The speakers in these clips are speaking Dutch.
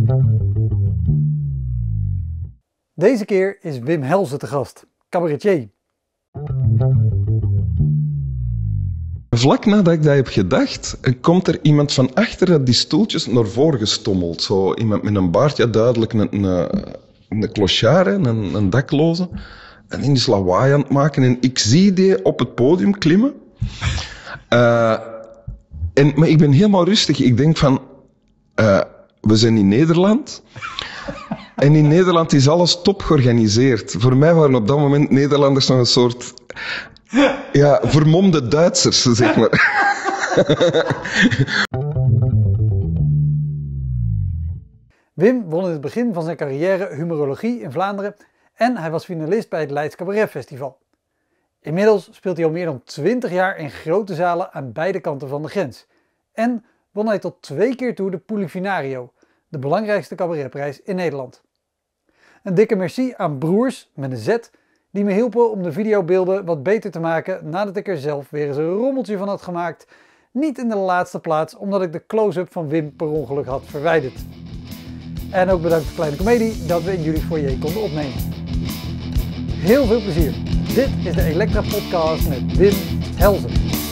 Deze keer is Wim Helsen te gast, cabaretier. Vlak nadat ik dat heb gedacht, komt er iemand van achter die stoeltjes naar voren gestommeld. Zo iemand met een baard, ja duidelijk een clochard, een dakloze. En die is lawaai aan het maken. En ik zie die op het podium klimmen. Maar ik ben helemaal rustig. Ik denk van, we zijn in Nederland. En in Nederland is alles top georganiseerd. Voor mij waren op dat moment Nederlanders nog een soort... Ja, vermomde Duitsers, zeg maar. Wim won in het begin van zijn carrière humorologie in Vlaanderen en hij was finalist bij het Leids Cabaret Festival. Inmiddels speelt hij al meer dan 20 jaar in grote zalen aan beide kanten van de grens. En won hij tot 2 keer toe de Polifinario, de belangrijkste cabaretprijs in Nederland. Een dikke merci aan Broers, met een Z, die me hielpen om de videobeelden wat beter te maken nadat ik er zelf weer eens een rommeltje van had gemaakt. Niet in de laatste plaats omdat ik de close-up van Wim per ongeluk had verwijderd. En ook bedankt voor Kleine Comedie dat we in jullie foyer konden opnemen. Heel veel plezier. Dit is de Elektra Podcast met Wim Helsen.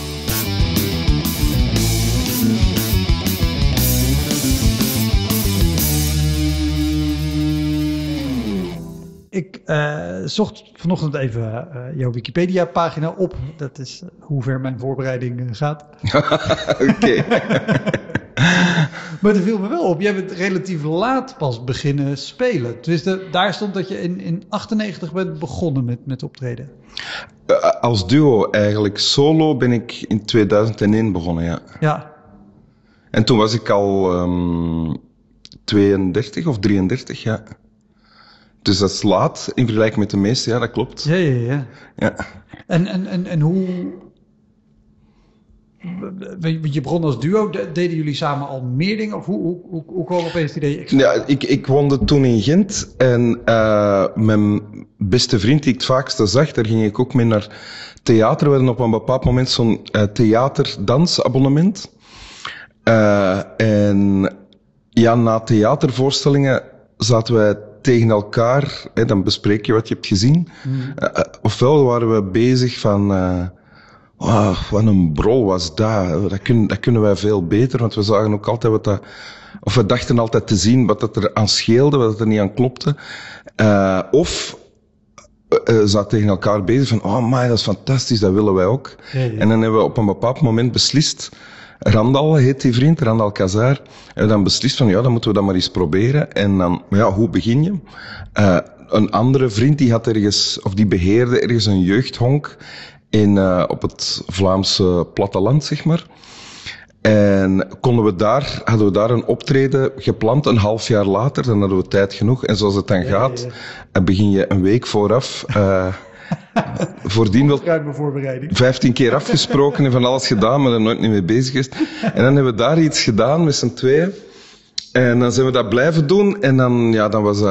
Ik zocht vanochtend even jouw Wikipedia-pagina op. Dat is hoe ver mijn voorbereiding gaat. Oké. Maar er viel me wel op. Jij bent relatief laat pas beginnen spelen. Dus daar stond dat je in 98 bent begonnen met optreden. Als duo eigenlijk. Solo ben ik in 2001 begonnen, ja. Ja. En toen was ik al 32 of 33, ja. Dus dat is laat in vergelijking met de meeste, ja, dat klopt. Ja. Ja. En hoe... Je begon als duo, deden jullie samen al meer dingen? Of hoe kwam opeens het idee? Ja, ik woonde toen in Gent en mijn beste vriend die ik het vaakste zag, daar ging ik ook mee naar theater. We hadden op een bepaald moment zo'n theaterdansabonnement. En ja, na theatervoorstellingen zaten wij tegen elkaar, dan bespreek je wat je hebt gezien. Ofwel waren we bezig van... wat een brol was dat. Dat kunnen wij veel beter, want we zagen ook altijd of we dachten altijd te zien wat dat er aan scheelde, wat er niet aan klopte. Of zaten tegen elkaar bezig van, oh my, dat is fantastisch, dat willen wij ook. Ja. En dan hebben we op een bepaald moment beslist, Randal heet die vriend, Randal Kazar, en dan beslist van, ja, dan moeten we dat maar eens proberen. En dan, ja, hoe begin je? Een andere vriend, die had ergens, of die beheerde ergens een jeugdhonk op het Vlaamse platteland, zeg maar. En hadden we daar een optreden gepland, een half jaar later, dan hadden we tijd genoeg. En zoals het dan gaat, begin je een week vooraf. Voordien wel 15 keer afgesproken en van alles gedaan, maar er nooit niet mee bezig is. En dan hebben we daar iets gedaan met z'n tweeën. En dan zijn we dat blijven doen. En dan was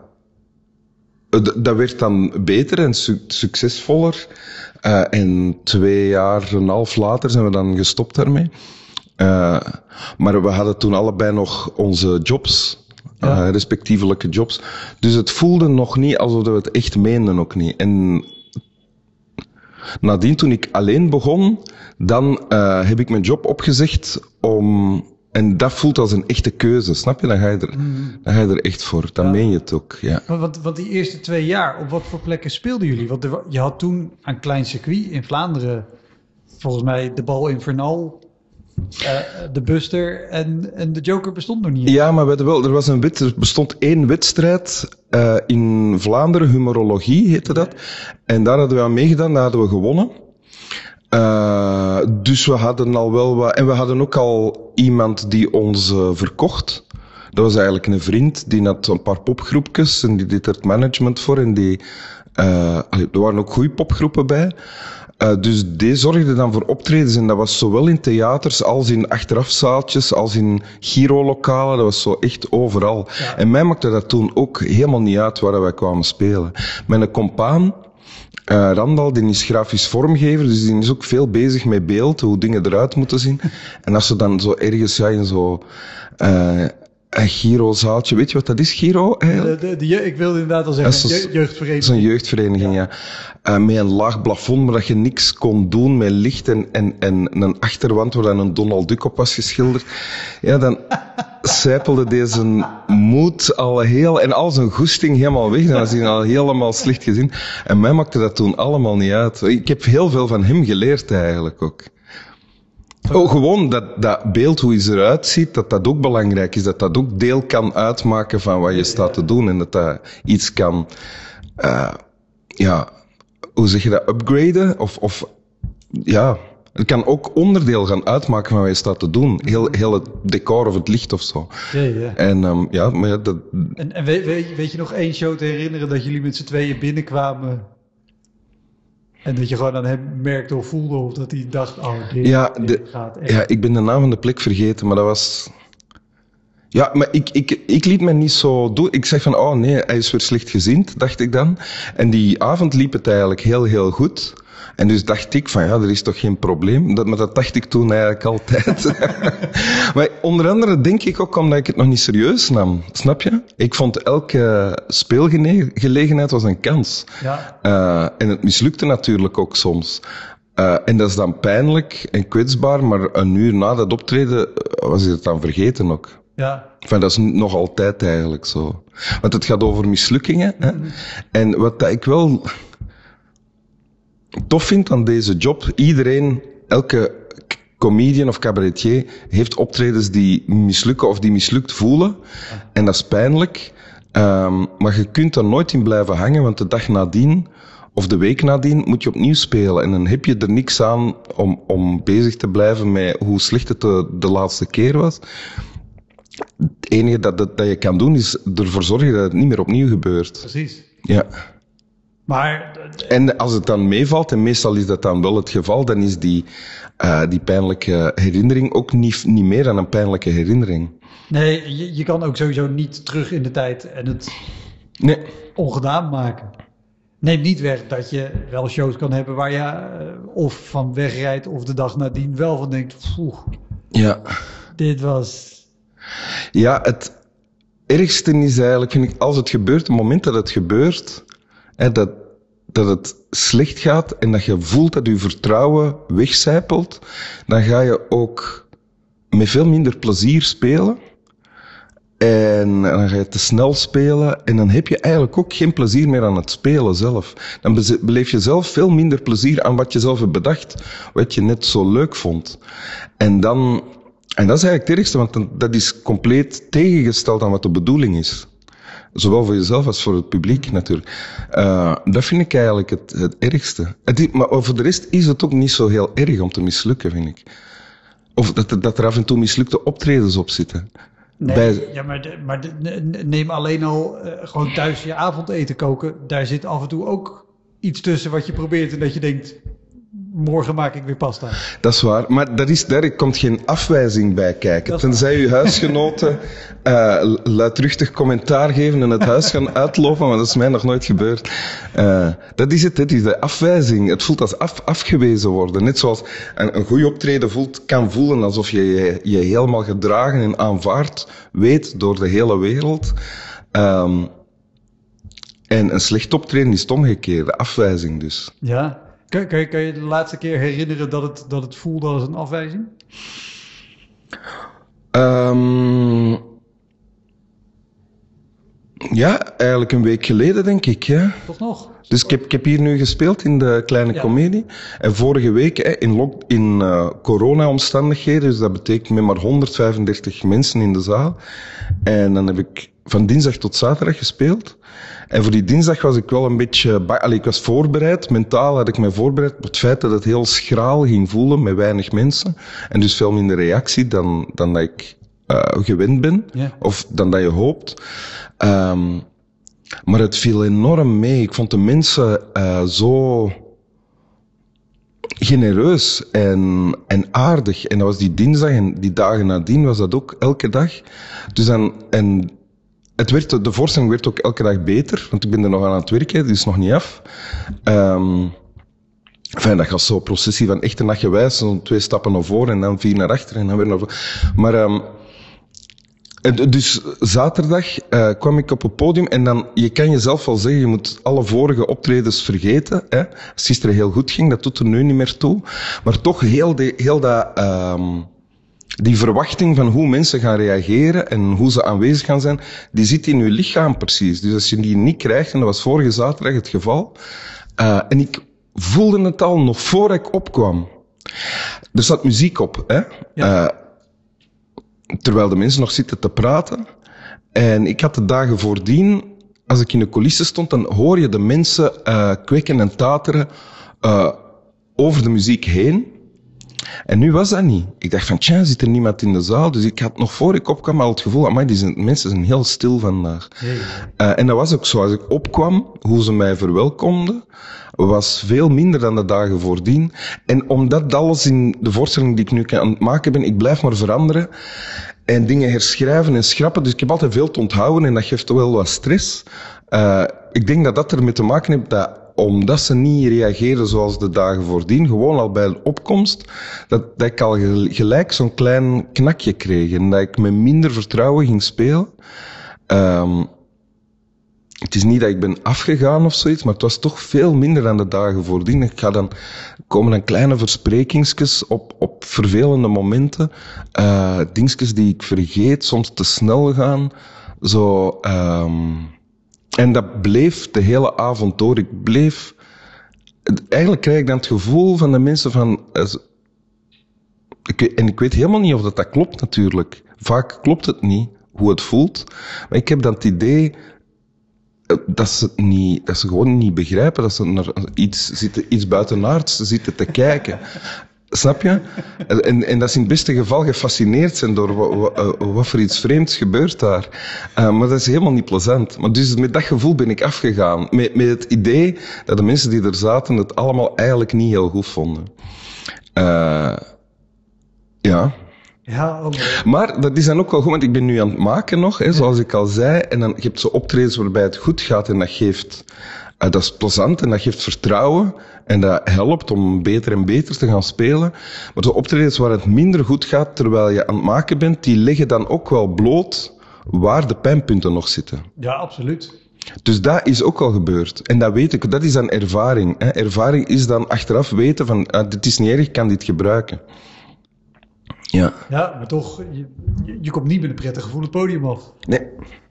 dat werd dan beter en succesvoller. En 2 jaar en een half later zijn we dan gestopt daarmee. Maar we hadden toen allebei nog onze jobs, respectievelijke jobs. Dus het voelde nog niet alsof we het echt meenden ook niet. En nadien, toen ik alleen begon, dan heb ik mijn job opgezegd en dat voelt als een echte keuze, snap je? Dan ga je er echt voor. Dan meen je het ook, ja. Want die eerste 2 jaar, op wat voor plekken speelden jullie? Want je had toen een klein circuit in Vlaanderen, volgens mij de Bal Infernal, de Buster en de Joker bestond nog niet. Ja, maar er bestond 1 wedstrijd in Vlaanderen, humorologie heette dat. En daar hadden we aan meegedaan, daar hadden we gewonnen. Dus we hadden al wel wat... En we hadden ook al iemand die ons verkocht. Dat was eigenlijk een vriend, die had een paar popgroepjes en die deed er het management voor. En er waren ook goede popgroepen bij. Dus die zorgde dan voor optredens en dat was zowel in theaters als in achterafzaaltjes, als in Giro-lokalen. Dat was zo echt overal. Ja. En mij maakte dat toen ook helemaal niet uit waar wij kwamen spelen. Mijn compaan, Randal, die is grafisch vormgever, dus die is ook veel bezig met beeld, hoe dingen eruit moeten zien. En als ze dan zo ergens in zo Een Giro-zaaltje, weet je wat dat is, Giro? Ik wilde inderdaad al zeggen, jeugdvereniging. Dat is een jeugdvereniging, ja. Met een laag plafond, maar dat je niks kon doen met licht en een achterwand waar dan een Donald Duck op was geschilderd. Ja, dan sijpelde deze moed al heel, en al zijn goesting helemaal weg. Dan was hij al helemaal slecht gezien. En mij maakte dat toen allemaal niet uit. Ik heb heel veel van hem geleerd eigenlijk ook. Oh, gewoon dat beeld, hoe je eruit ziet, dat ook belangrijk is. Dat ook deel kan uitmaken van wat je staat te doen. En dat iets kan, hoe zeg je dat, upgraden? Het kan ook onderdeel gaan uitmaken van wat je staat te doen. Heel het decor of het licht of zo. Ja. En En weet je nog één show te herinneren dat jullie met z'n tweeën binnenkwamen? En dat je gewoon aan hem merkte of voelde of dat hij dacht, dit gaat echt. Ja, ik ben de naam van de plek vergeten, maar dat was... Ja, maar ik liet me niet zo doen. Ik zeg van, nee, hij is weer slechtgezind, dacht ik dan. En die avond liep het eigenlijk heel, heel goed. En dus dacht ik van, er is toch geen probleem. Maar dat dacht ik toen eigenlijk altijd. Maar onder andere denk ik ook omdat ik het nog niet serieus nam. Snap je? Ik vond elke speelgelegenheid was een kans. Ja. En het mislukte natuurlijk ook soms. En dat is dan pijnlijk en kwetsbaar, maar een uur na dat optreden was ik het dan vergeten ook. Ja. Enfin, dat is nog altijd eigenlijk zo. Want het gaat over mislukkingen. Hè? En wat ik wel tof vind aan deze job, elke comedian of cabaretier heeft optredens die mislukken of die mislukt voelen. En dat is pijnlijk. Maar je kunt er nooit in blijven hangen, want de dag nadien of de week nadien moet je opnieuw spelen. En dan heb je er niks aan om bezig te blijven met hoe slecht het de laatste keer was. Het enige dat je kan doen is ervoor zorgen dat het niet meer opnieuw gebeurt. Precies. Ja. Maar... En als het dan meevalt, en meestal is dat dan wel het geval, dan is die pijnlijke herinnering ook niet meer dan een pijnlijke herinnering. Nee, je kan ook sowieso niet terug in de tijd en het ongedaan maken. Neemt niet weg dat je wel shows kan hebben waar je of van wegrijdt of de dag nadien wel van denkt, ja. Dit was... Ja, het ergste is eigenlijk, vind ik, als het gebeurt, het moment dat het gebeurt, dat het slecht gaat en dat je voelt dat je vertrouwen wegcijpelt, dan ga je ook met veel minder plezier spelen. En dan ga je te snel spelen en dan heb je eigenlijk ook geen plezier meer aan het spelen zelf. Dan beleef je zelf veel minder plezier aan wat je zelf hebt bedacht, wat je net zo leuk vond. En dat is eigenlijk het ergste, want dat is compleet tegengesteld aan wat de bedoeling is. Zowel voor jezelf als voor het publiek natuurlijk. Dat vind ik eigenlijk het ergste. Maar voor de rest is het ook niet zo heel erg om te mislukken, vind ik. Of dat er af en toe mislukte optredens op zitten. Nee, maar neem alleen al gewoon thuis je avondeten koken. Daar zit af en toe ook iets tussen wat je probeert en dat je denkt, morgen maak ik weer pasta. Dat is waar, maar daar komt geen afwijzing bij kijken. Tenzij uw huisgenoten luidruchtig commentaar geven en het huis gaan uitlopen, maar dat is mij nog nooit gebeurd. Dat is het, het is de afwijzing. Het voelt als afgewezen worden. Net zoals een goed optreden kan voelen alsof je helemaal gedragen en aanvaard weet door de hele wereld. En een slecht optreden is het omgekeerde, de afwijzing dus. Ja. Kan je de laatste keer herinneren dat het voelde als een afwijzing? Ja, eigenlijk een week geleden, denk ik. Ja. Toch nog? Dus ik heb hier nu gespeeld in de Kleine Comedie. En vorige week in corona-omstandigheden, dus dat betekent met maar 135 mensen in de zaal. En dan heb ik van dinsdag tot zaterdag gespeeld. En voor die dinsdag was ik wel een beetje... ik was voorbereid, mentaal had ik mij voorbereid op het feit dat het heel schraal ging voelen met weinig mensen. En dus veel minder reactie dan dat ik gewend ben. Yeah. Of dan dat je hoopt. Maar het viel enorm mee. Ik vond de mensen zo genereus en aardig. En dat was die dinsdag en die dagen nadien was dat ook elke dag. Dus de voorstelling werd ook elke dag beter, want ik ben er nog aan het werken, die is nog niet af. Dat gaat zo'n processie van echt een nachtgewijs, zo'n 2 stappen naar voren en dan 4 naar achter en dan weer naar voren. Maar Dus zaterdag kwam ik op het podium en dan, je kan jezelf wel zeggen, je moet alle vorige optredens vergeten. Hè? Als gisteren heel goed ging, dat doet er nu niet meer toe. Maar toch die verwachting van hoe mensen gaan reageren en hoe ze aanwezig gaan zijn, die zit in je lichaam precies. Dus als je die niet krijgt, en dat was vorige zaterdag het geval, en ik voelde het al nog voor ik opkwam. Er zat muziek op, hè? Ja. Terwijl de mensen nog zitten te praten. En ik had de dagen voordien, als ik in de coulissen stond, dan hoor je de mensen kweken en tateren over de muziek heen. En nu was dat niet. Ik dacht van, tja, zit er niemand in de zaal? Dus ik had nog voor ik opkwam al het gevoel, amai, mensen zijn heel stil vandaag. En dat was ook zo. Als ik opkwam, hoe ze mij verwelkomden, was veel minder dan de dagen voordien. En omdat alles in de voorstelling die ik nu aan het maken ben, ik blijf maar veranderen en dingen herschrijven en schrappen. Dus ik heb altijd veel te onthouden en dat geeft toch wel wat stress. Ik denk dat dat ermee te maken heeft dat omdat ze niet reageren zoals de dagen voordien, gewoon al bij de opkomst, dat ik al gelijk zo'n klein knakje kreeg en dat ik met minder vertrouwen ging spelen. Het is niet dat ik ben afgegaan of zoiets, maar het was toch veel minder dan de dagen voordien. Komen dan kleine versprekingsjes op vervelende momenten, dingetjes die ik vergeet, soms te snel gaan, zo. En dat bleef de hele avond door. Eigenlijk krijg ik dan het gevoel van de mensen van, en ik weet helemaal niet of dat klopt natuurlijk. Vaak klopt het niet, hoe het voelt. Maar ik heb dan het idee dat ze gewoon niet begrijpen, dat ze naar iets buitenaards zitten te kijken. Snap je? En dat ze in het beste geval gefascineerd zijn door wat voor iets vreemds gebeurt daar. Maar dat is helemaal niet plezant. Maar dus met dat gevoel ben ik afgegaan. Met het idee dat de mensen die er zaten het allemaal eigenlijk niet heel goed vonden. Ja. Ja, okay. Maar dat is dan ook wel goed, want ik ben nu aan het maken nog, hè, zoals ik al zei. En dan je hebt zo optredens waarbij het goed gaat en dat is plezant en dat geeft vertrouwen. En dat helpt om beter en beter te gaan spelen. Maar de optredens waar het minder goed gaat terwijl je aan het maken bent, die leggen dan ook wel bloot waar de pijnpunten nog zitten. Ja, absoluut. Dus dat is ook al gebeurd. En dat weet ik, dat is dan ervaring. Hè. Ervaring is dan achteraf weten van, dit is niet erg, ik kan dit gebruiken. Ja. Ja, maar toch, je komt niet met een prettig gevoel het podium af. Nee.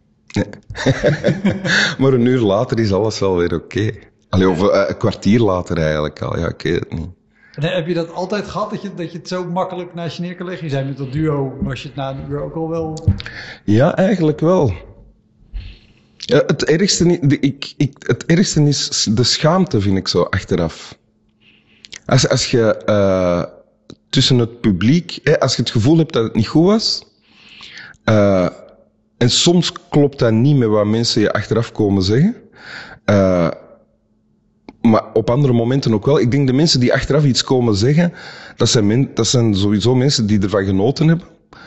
Maar een uur later is alles wel weer oké. Of een kwartier later eigenlijk al, ja, ik weet het niet. En heb je dat altijd gehad, dat je het zo makkelijk naast je neer kan leggen? Je zei met dat duo, was je het na een uur ook al wel? Ja, eigenlijk wel. Ja, het ergste is de schaamte, vind ik zo, achteraf. Als je tussen het publiek, als je het gevoel hebt dat het niet goed was, en soms klopt dat niet met wat mensen je achteraf komen zeggen, maar op andere momenten ook wel. Ik denk de mensen die achteraf iets komen zeggen, dat zijn sowieso mensen die ervan genoten hebben.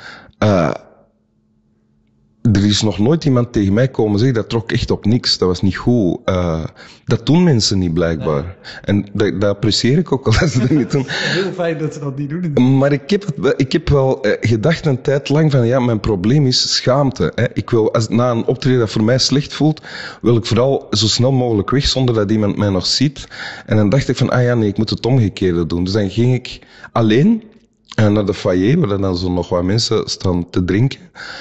Er is nog nooit iemand tegen mij komen zeggen, dat trok echt op niks, dat was niet goed. Dat doen mensen niet, blijkbaar. Nee. En dat apprecieer ik ook al als ze dat niet doen. Heel fijn dat ze dat niet doen. Maar ik heb wel gedacht een tijd lang van, ja, mijn probleem is schaamte. Hè. Ik wil, na een optreden dat voor mij slecht voelt, wil ik vooral zo snel mogelijk weg, zonder dat iemand mij nog ziet. En dan dacht ik van, nee, ik moet het omgekeerde doen. Dus dan ging ik alleen naar de foyer, waar dan zo nog wat mensen staan te drinken.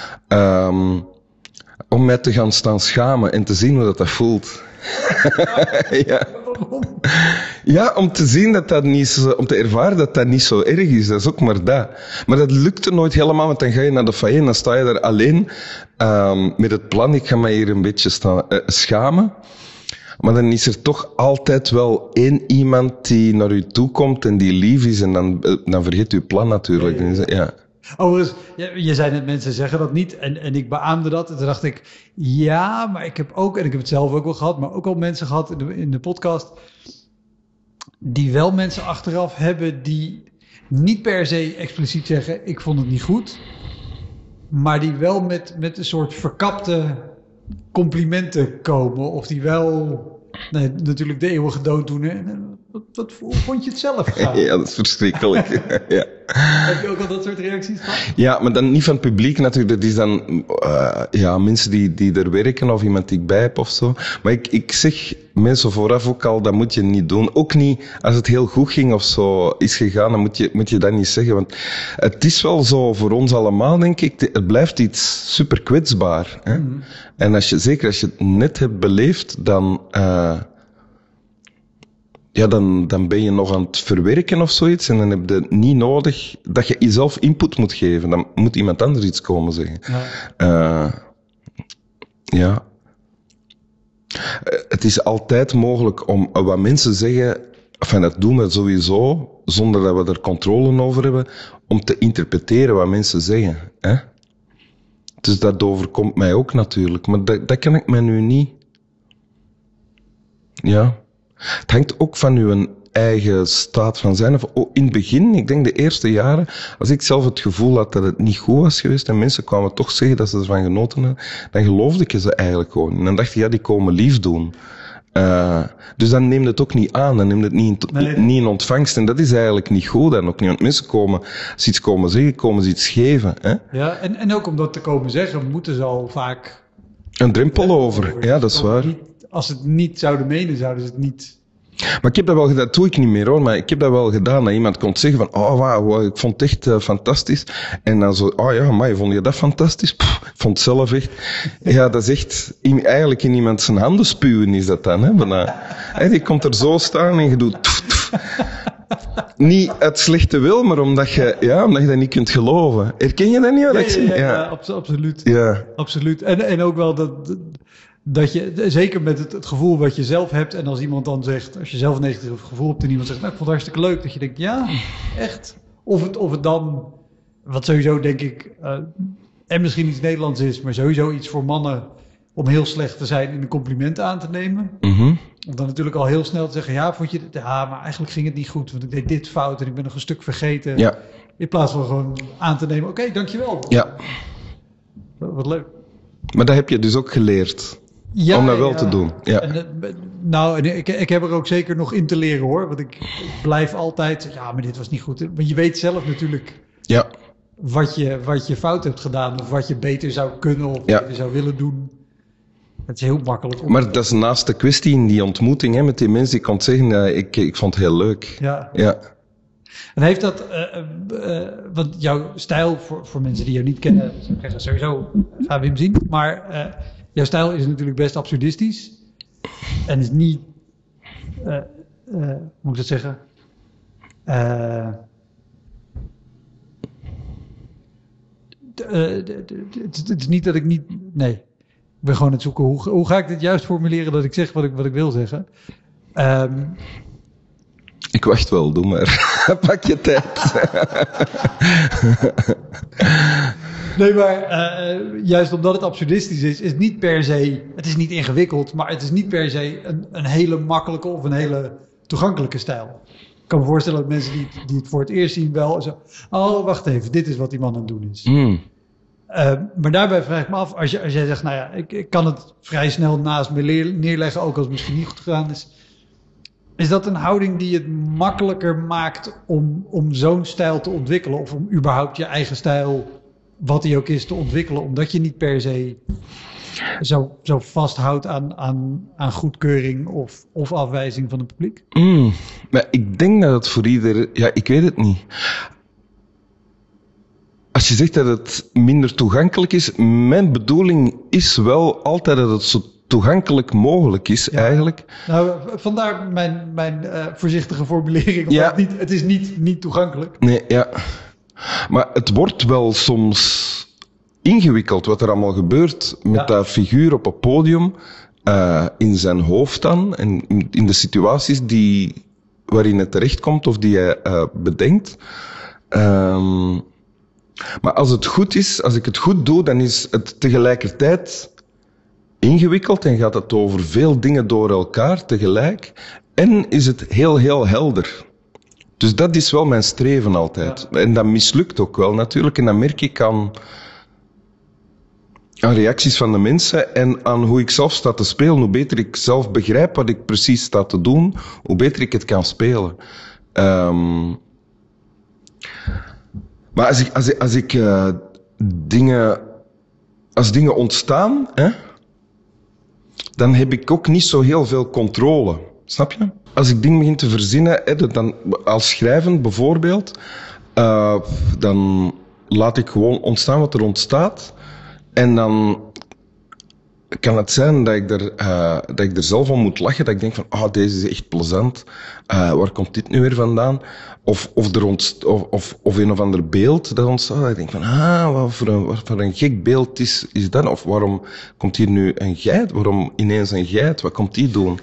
Om mij te gaan staan schamen en te zien hoe dat voelt. Ja. Ja, om te zien om te ervaren dat dat niet zo erg is. Dat is ook maar dat. Maar dat lukte nooit helemaal, want dan ga je naar de foyer en dan sta je daar alleen met het plan, ik ga mij hier een beetje schamen. Maar dan is er toch altijd wel één iemand die naar u toe komt en die lief is en dan vergeet u plan natuurlijk. Ja. Overigens, je zei net, mensen zeggen dat niet en ik beaamde dat. En toen dacht ik, ja, maar ik heb ook, en ik heb het zelf ook wel gehad, maar ook al mensen gehad in de podcast, die wel mensen achteraf hebben die niet per se expliciet zeggen, ik vond het niet goed, maar die wel met een soort verkapte complimenten komen, of die wel natuurlijk de eeuwige dood doen. Hoe vond je het zelf gaan? Ja, dat is verschrikkelijk. Ja. Heb je ook al dat soort reacties gehad? Ja, maar dan niet van het publiek natuurlijk. Dat is dan mensen die er werken of iemand die ik bij heb of zo. Maar ik zeg mensen vooraf ook al, dat moet je niet doen. Ook niet als het heel goed ging of zo is gegaan, dan moet je dat niet zeggen. Want het is wel zo voor ons allemaal, denk ik. Het blijft iets super kwetsbaar. Hè? Mm-hmm. En zeker als je het net hebt beleefd, dan ben je nog aan het verwerken of zoiets. En dan heb je niet nodig dat je jezelf input moet geven. Dan moet iemand anders iets komen zeggen. Ja. Het is altijd mogelijk om wat mensen zeggen, dat doen we sowieso, zonder dat we er controle over hebben, om te interpreteren wat mensen zeggen. Hè? Dus dat overkomt mij ook natuurlijk. Maar dat kan ik mij nu niet. Ja. Het hangt ook van uw eigen staat van zijn. In het begin, ik denk de eerste jaren, als ik zelf het gevoel had dat het niet goed was geweest en mensen kwamen toch zeggen dat ze ervan genoten hadden, dan geloofde ik ze eigenlijk gewoon. En dan dacht ik, die komen lief doen. Dus dan neemt het ook niet aan, dan neemt het niet in ontvangst. En dat is eigenlijk niet goed dan ook niet. Want mensen komen, als ze iets komen zeggen, komen ze iets geven. Hè? Ja, en ook om dat te komen zeggen, moeten ze al vaak een drempel over. Ja, dat is waar. Als ze het niet zouden menen, zouden ze het niet. Maar ik heb dat wel gedaan, dat doe ik niet meer hoor, maar ik heb dat wel gedaan, dat iemand kon zeggen van, wauw, ik vond het echt fantastisch. En dan zo, maar vond je dat fantastisch? Pff, ik vond het zelf echt, ja, dat is echt, eigenlijk in iemand zijn handen spuwen is dat dan, hè. Die komt er zo staan en je doet, niet uit slechte wil, maar omdat je dat niet kunt geloven. Herken je dat niet? Wat ik zeg? Ja, absoluut. Ja. Absoluut. En ook wel dat je, zeker met het gevoel wat je zelf hebt, en als iemand dan zegt, als je zelf een negatief gevoel hebt en iemand zegt, nou, ik vond het hartstikke leuk, dat je denkt, ja, echt. Of het dan, wat sowieso denk ik, en misschien iets Nederlands is, maar sowieso iets voor mannen om heel slecht te zijn in een compliment aan te nemen. Mm-hmm. Om dan natuurlijk al heel snel te zeggen, ja, vond je dit? Ja, maar eigenlijk ging het niet goed, want ik deed dit fout en ik ben nog een stuk vergeten. Ja. In plaats van gewoon aan te nemen, oké, dankjewel. Ja. Wat leuk. Maar dat heb je dus ook geleerd. Ja, om dat wel te doen. Ja. En ik heb er ook zeker nog in te leren hoor. Want ik blijf altijd, ja, maar dit was niet goed. Maar je weet zelf natuurlijk wat je fout hebt gedaan. Of wat je beter zou kunnen of beter zou willen doen. Het is heel makkelijk. Maar dat is naast de kwestie in die ontmoeting met die mensen die kon zeggen, ik vond het heel leuk. Ja. En heeft dat, want jouw stijl, voor mensen die jou niet kennen, sowieso gaan we hem zien. Maar jouw stijl is natuurlijk best absurdistisch. En is niet, hoe moet ik dat zeggen? Het is niet dat ik niet, nee. Ik ben gewoon aan het zoeken, hoe ga ik dit juist formuleren dat ik zeg wat ik wil zeggen? Ik wacht wel, doe maar. Pak je tijd. Nee, maar juist omdat het absurdistisch is het niet per se, het is niet ingewikkeld, maar het is niet per se een hele makkelijke of een hele toegankelijke stijl. Ik kan me voorstellen dat mensen die het voor het eerst zien wel zo, oh, wacht even, dit is wat die man aan het doen is. Maar daarbij vraag ik me af, als jij zegt, nou ja, ik kan het vrij snel naast me neerleggen, ook als het misschien niet goed gedaan is. Is dat een houding die het makkelijker maakt om zo'n stijl te ontwikkelen? Of om überhaupt je eigen stijl, wat die ook is, te ontwikkelen? Omdat je niet per se zo vasthoudt aan goedkeuring of afwijzing van het publiek? Maar ik denk dat het voor ieder... Ja, ik weet het niet. Als je zegt dat het minder toegankelijk is, mijn bedoeling is wel altijd dat het zo toegankelijk mogelijk is, eigenlijk. Nou, vandaar mijn voorzichtige formulering. Ja. Het is niet toegankelijk. Nee, ja. Maar het wordt wel soms ingewikkeld wat er allemaal gebeurt met dat figuur op het podium, in zijn hoofd dan, en in de situaties waarin het terechtkomt of die hij bedenkt. Maar als het goed is, als ik het goed doe, dan is het tegelijkertijd ingewikkeld en gaat het over veel dingen door elkaar tegelijk. En is het heel, heel helder. Dus dat is wel mijn streven altijd. Ja. En dat mislukt ook wel natuurlijk. En dat merk ik aan reacties van de mensen en aan hoe ik zelf sta te spelen. Hoe beter ik zelf begrijp wat ik precies sta te doen, hoe beter ik het kan spelen. Maar als dingen ontstaan, hè, dan heb ik ook niet zo heel veel controle. Snap je? Als ik dingen begin te verzinnen, hè, dan, als schrijven bijvoorbeeld, dan laat ik gewoon ontstaan wat er ontstaat. En dan kan het zijn dat ik er zelf om moet lachen. Dat ik denk van, deze is echt plezant. Waar komt dit nu weer vandaan? Of een of ander beeld dat ontstaat. Dat ik denk van, wat voor een gek beeld is dat? Of waarom komt hier nu een geit? Waarom ineens een geit? Wat komt die doen?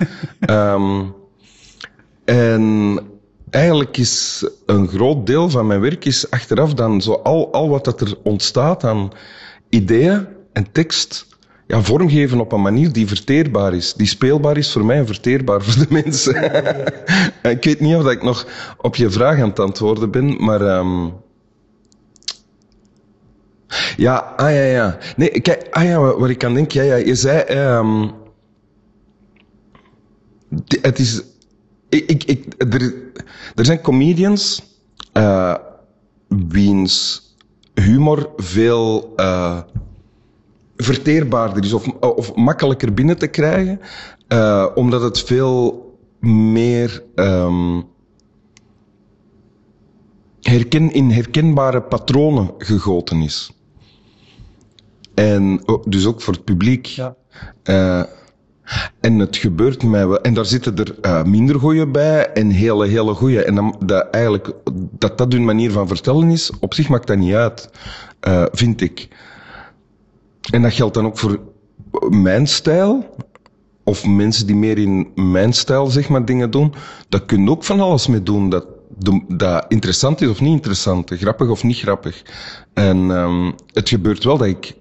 En eigenlijk is een groot deel van mijn werk is achteraf dan zo al wat dat er ontstaat aan ideeën en tekst, ja, vormgeven op een manier die verteerbaar is. Die speelbaar is voor mij en verteerbaar voor de mensen. Ik weet niet of ik nog op je vraag aan het antwoorden ben, maar... Ja. Nee, kijk, waar ik aan denk, je zei... het is... Er zijn comedians wiens humor veel verteerbaarder is of makkelijker binnen te krijgen, omdat het veel meer in herkenbare patronen gegoten is. En dus ook voor het publiek. Ja. En het gebeurt mij wel. En daar zitten er minder goeie bij en hele goeie. En dan, dat hun manier van vertellen is, op zich maakt dat niet uit, vind ik. En dat geldt dan ook voor mijn stijl. Of mensen die meer in mijn stijl, zeg maar, dingen doen. Daar kun je ook van alles mee doen. Dat interessant is of niet interessant. Grappig of niet grappig. En het gebeurt wel dat ik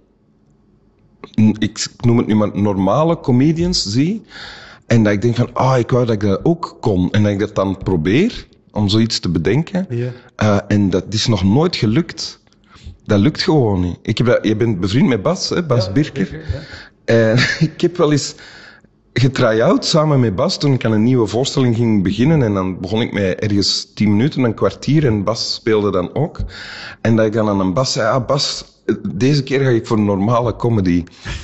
noem het nu maar normale comedians zie. En dat ik denk van, ik wou dat ik dat ook kon. En dat ik dat dan probeer om zoiets te bedenken. Yeah. En dat is nog nooit gelukt. Dat lukt gewoon niet. Je bent bevriend met Bas, hè? Bas Birker. Ja. En ik heb wel eens getry-out samen met Bas toen ik aan een nieuwe voorstelling ging beginnen. En dan begon ik met ergens 10 minuten, een kwartier. En Bas speelde dan ook. En dat ik dan aan een Bas zei, Bas, deze keer ga ik voor een normale comedy.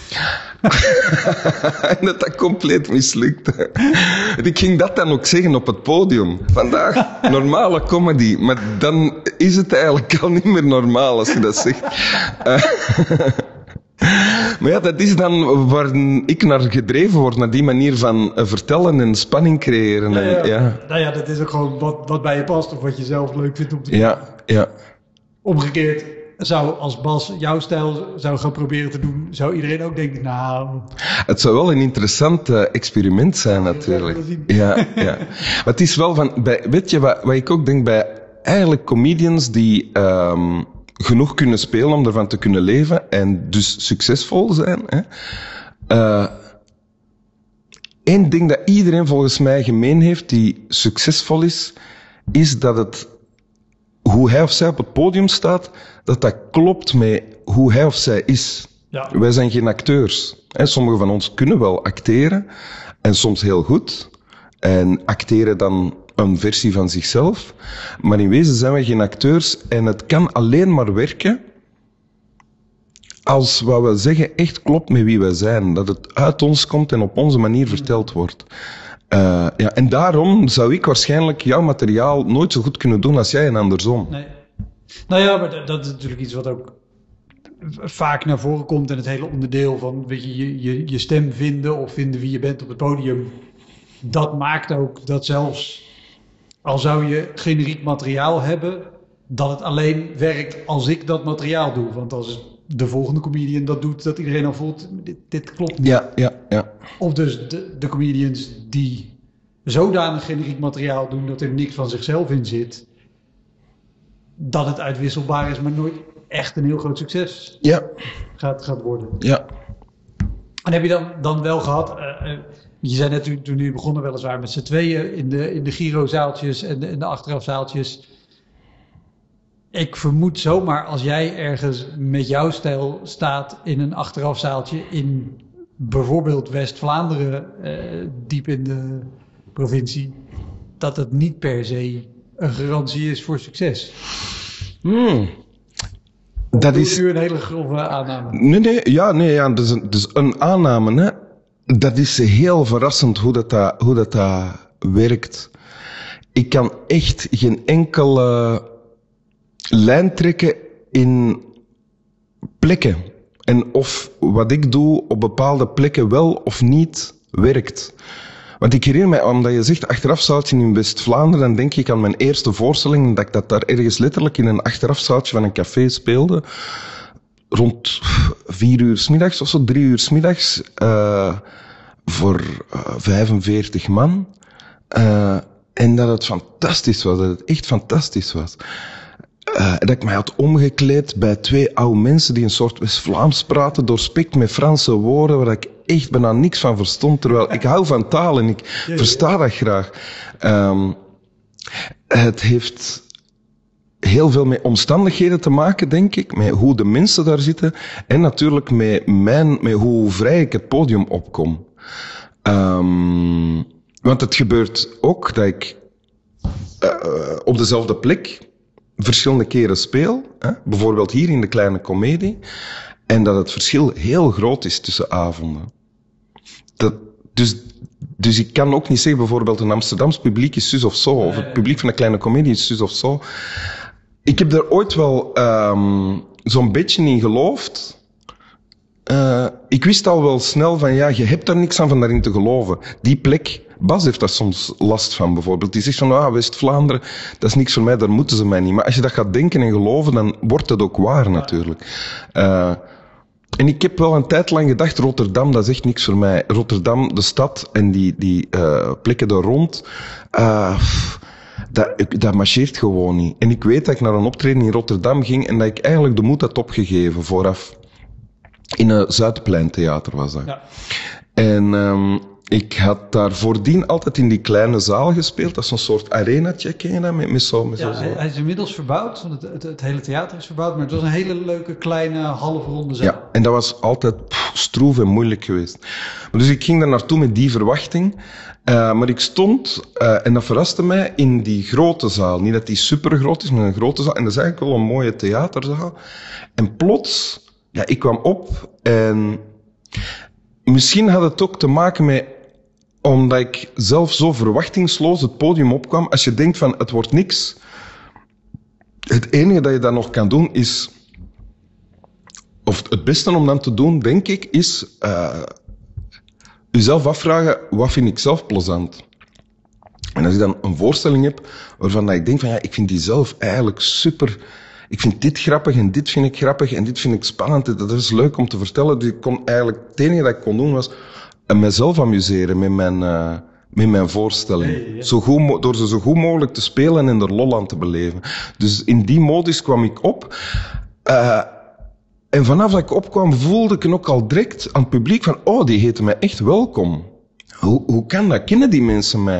En dat compleet mislukte. Ik ging dat dan ook zeggen op het podium. Vandaag, normale comedy. Maar dan is het eigenlijk al niet meer normaal als je dat zegt. Maar ja, dat is dan waar ik naar gedreven word. Naar die manier van vertellen en spanning creëren. Nou ja, dat is ook gewoon wat bij je past. Of wat je zelf leuk vindt om te doen. Ja. Omgekeerd. Zou als Bas jouw stijl zou gaan proberen te doen, zou iedereen ook denken, nou... Het zou wel een interessant experiment zijn, natuurlijk. Ja. Maar het is wel van... Weet je wat ik ook denk bij eigenlijk comedians die genoeg kunnen spelen om ervan te kunnen leven en dus succesvol zijn. Eén ding dat iedereen volgens mij gemeen heeft die succesvol is dat het... Hoe hij of zij op het podium staat, dat klopt met hoe hij of zij is. Ja. Wij zijn geen acteurs. Sommigen van ons kunnen wel acteren, en soms heel goed. En acteren dan een versie van zichzelf. Maar in wezen zijn wij geen acteurs, en het kan alleen maar werken als wat we zeggen echt klopt met wie wij zijn. Dat het uit ons komt en op onze manier verteld wordt. En daarom zou ik waarschijnlijk jouw materiaal nooit zo goed kunnen doen als jij en andersom. Nee. Nou ja, maar dat is natuurlijk iets wat ook vaak naar voren komt in het hele onderdeel van je stem vinden of vinden wie je bent op het podium. Dat maakt ook dat zelfs al zou je generiek materiaal hebben, dat het alleen werkt als ik dat materiaal doe. Want als de volgende comedian dat doet, dat iedereen al voelt, dit klopt niet. Ja. Of dus de comedians die zodanig generiek materiaal doen dat er niks van zichzelf in zit, dat het uitwisselbaar is, maar nooit echt een heel groot succes gaat worden. Ja. En heb je dan wel gehad, je zei net toen jullie begonnen weliswaar met z'n tweeën in de Giro-zaaltjes en de achterafzaaltjes. Ik vermoed zomaar als jij ergens met jouw stijl staat in een achterafzaaltje in bijvoorbeeld West-Vlaanderen, diep in de provincie, dat het niet per se een garantie is voor succes. Dat is nu een hele grove aanname. Nee, dat is een aanname. Hè. Dat is heel verrassend hoe dat werkt. Ik kan echt geen enkele lijn trekken in plekken. En of wat ik doe op bepaalde plekken wel of niet werkt. Want ik herinner mij, omdat je zegt achterafzaaltje in West-Vlaanderen, dan denk ik aan mijn eerste voorstelling, dat ik dat daar ergens letterlijk in een achterafzaaltje van een café speelde. Rond 4 uur 's middags of zo, 3 uur 's middags, voor 45 man. En dat het fantastisch was, dat het echt fantastisch was. Dat ik mij had omgekleed bij 2 oude mensen die een soort West-Vlaams praten, doorspekt met Franse woorden, waar ik echt bijna niks van verstond, terwijl ik hou van taal en ik versta dat graag. Het heeft heel veel met omstandigheden te maken, denk ik, met hoe de mensen daar zitten en natuurlijk met hoe vrij ik het podium opkom. Want het gebeurt ook dat ik op dezelfde plek verschillende keren speel, hè? Bijvoorbeeld hier in de Kleine Comedie, en dat het verschil heel groot is tussen avonden. Dus ik kan ook niet zeggen, bijvoorbeeld een Amsterdams publiek is zus of zo, of het publiek van de Kleine Comedie is zus of zo. Ik heb daar ooit wel zo'n beetje in geloofd. Ik wist al wel snel van, ja, je hebt daar niks aan van daarin te geloven. Die plek, Bas heeft daar soms last van bijvoorbeeld. Die zegt van, West-Vlaanderen, dat is niks voor mij, daar moeten ze mij niet. Maar als je dat gaat denken en geloven, dan wordt het ook waar natuurlijk. En ik heb wel een tijd lang gedacht, Rotterdam, dat is echt niks voor mij. Rotterdam, de stad en die plekken daar rond, dat marcheert gewoon niet. En ik weet dat ik naar een optreden in Rotterdam ging en dat ik eigenlijk de moed had opgegeven vooraf. In een Zuidpleintheater was dat. Ja. En ik had daar voordien altijd in die kleine zaal gespeeld. Dat is een soort arenatje, ken je dat? Met zo. Hij is inmiddels verbouwd, want het hele theater is verbouwd. Maar het was een hele leuke, kleine, halfronde zaal. Ja, en dat was altijd stroef en moeilijk geweest. Dus ik ging daar naartoe met die verwachting. Maar ik stond, en dat verraste mij, in die grote zaal. Niet dat die supergroot is, maar een grote zaal. En dat is eigenlijk wel een mooie theaterzaal. En plots, ja, ik kwam op en misschien had het ook te maken met, omdat ik zelf zo verwachtingsloos het podium opkwam. Als je denkt van, het wordt niks. Het enige dat je dan nog kan doen is, of het beste om dan te doen, denk ik, is jezelf afvragen, wat vind ik zelf plezant? En als ik dan een voorstelling heb waarvan ik denk van, ja, ik vind die zelf eigenlijk super. Ik vind dit grappig en dit vind ik grappig en dit vind ik spannend. Dat is leuk om te vertellen. Dus ik kon eigenlijk, het enige dat ik kon doen was mezelf amuseren met mijn voorstelling. Door ze zo goed mogelijk te spelen en er lol aan te beleven. Dus in die modus kwam ik op. En vanaf dat ik opkwam voelde ik ook al direct aan het publiek van, oh, die heten mij echt welkom. Hoe kan dat? Kennen die mensen mij?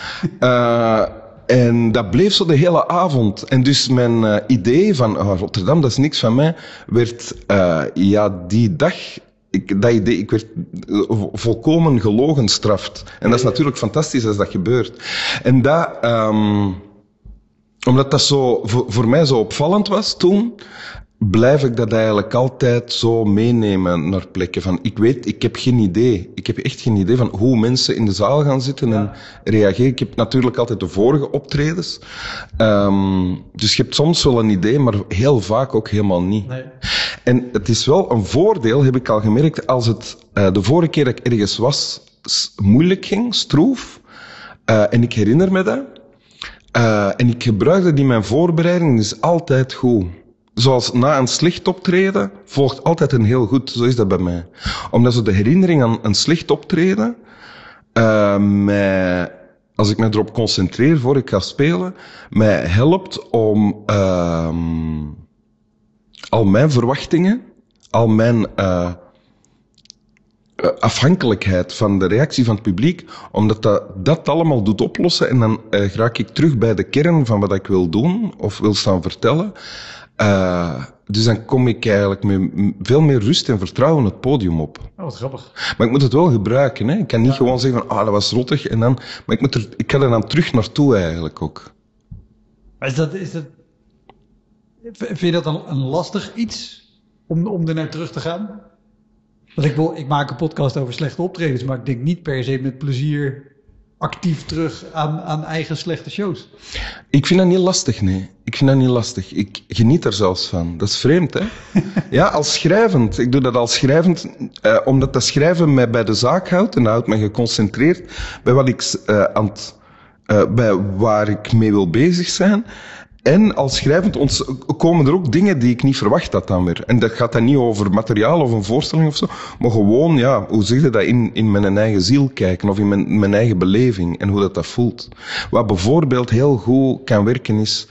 En dat bleef zo de hele avond. En dus mijn idee van Rotterdam, dat is niks van mij, werd die dag, ik werd volkomen gelogenstraft. En dat is natuurlijk fantastisch als dat gebeurt. En dat, omdat dat zo voor mij zo opvallend was toen, blijf ik dat eigenlijk altijd zo meenemen naar plekken van, ik heb geen idee. Ik heb echt geen idee van hoe mensen in de zaal gaan zitten en reageren. Ik heb natuurlijk altijd de vorige optredens. Dus je hebt soms wel een idee, maar heel vaak ook helemaal niet. Nee. En het is wel een voordeel, heb ik al gemerkt, als het de vorige keer dat ik ergens was, moeilijk ging, stroef. En ik herinner me dat. En ik gebruikte die in mijn voorbereiding, is altijd goed. Zoals na een slecht optreden volgt altijd een heel goed. Zo is dat bij mij. Omdat zo de herinnering aan een slecht optreden, als ik me erop concentreer voor ik ga spelen, mij helpt om al mijn verwachtingen, al mijn afhankelijkheid van de reactie van het publiek, omdat dat allemaal doet oplossen en dan raak ik terug bij de kern van wat ik wil doen of wil staan vertellen. Dus dan kom ik eigenlijk met veel meer rust en vertrouwen het podium op. Oh, wat grappig. Maar ik moet het wel gebruiken. Hè? Ik kan niet gewoon zeggen van, dat was rottig. En dan, maar ik ga er dan terug naartoe eigenlijk ook. Maar vind je dat dan een lastig iets om er naar terug te gaan? Want ik maak een podcast over slechte optredens, maar ik denk niet per se met plezier actief terug aan eigen slechte shows. Ik vind dat niet lastig, nee. Ik vind dat niet lastig. Ik geniet er zelfs van. Dat is vreemd, hè? Ja, als schrijvend. Ik doe dat als schrijvend, omdat dat schrijven mij bij de zaak houdt en dat houdt mij geconcentreerd bij wat ik bij waar ik mee wil bezig zijn. En als schrijvend komen er ook dingen die ik niet verwacht had dan weer. En dat gaat dan niet over materiaal of een voorstelling of zo, maar gewoon, ja, hoe zeg je dat, in mijn eigen ziel kijken of in mijn eigen beleving en hoe dat voelt. Wat bijvoorbeeld heel goed kan werken is,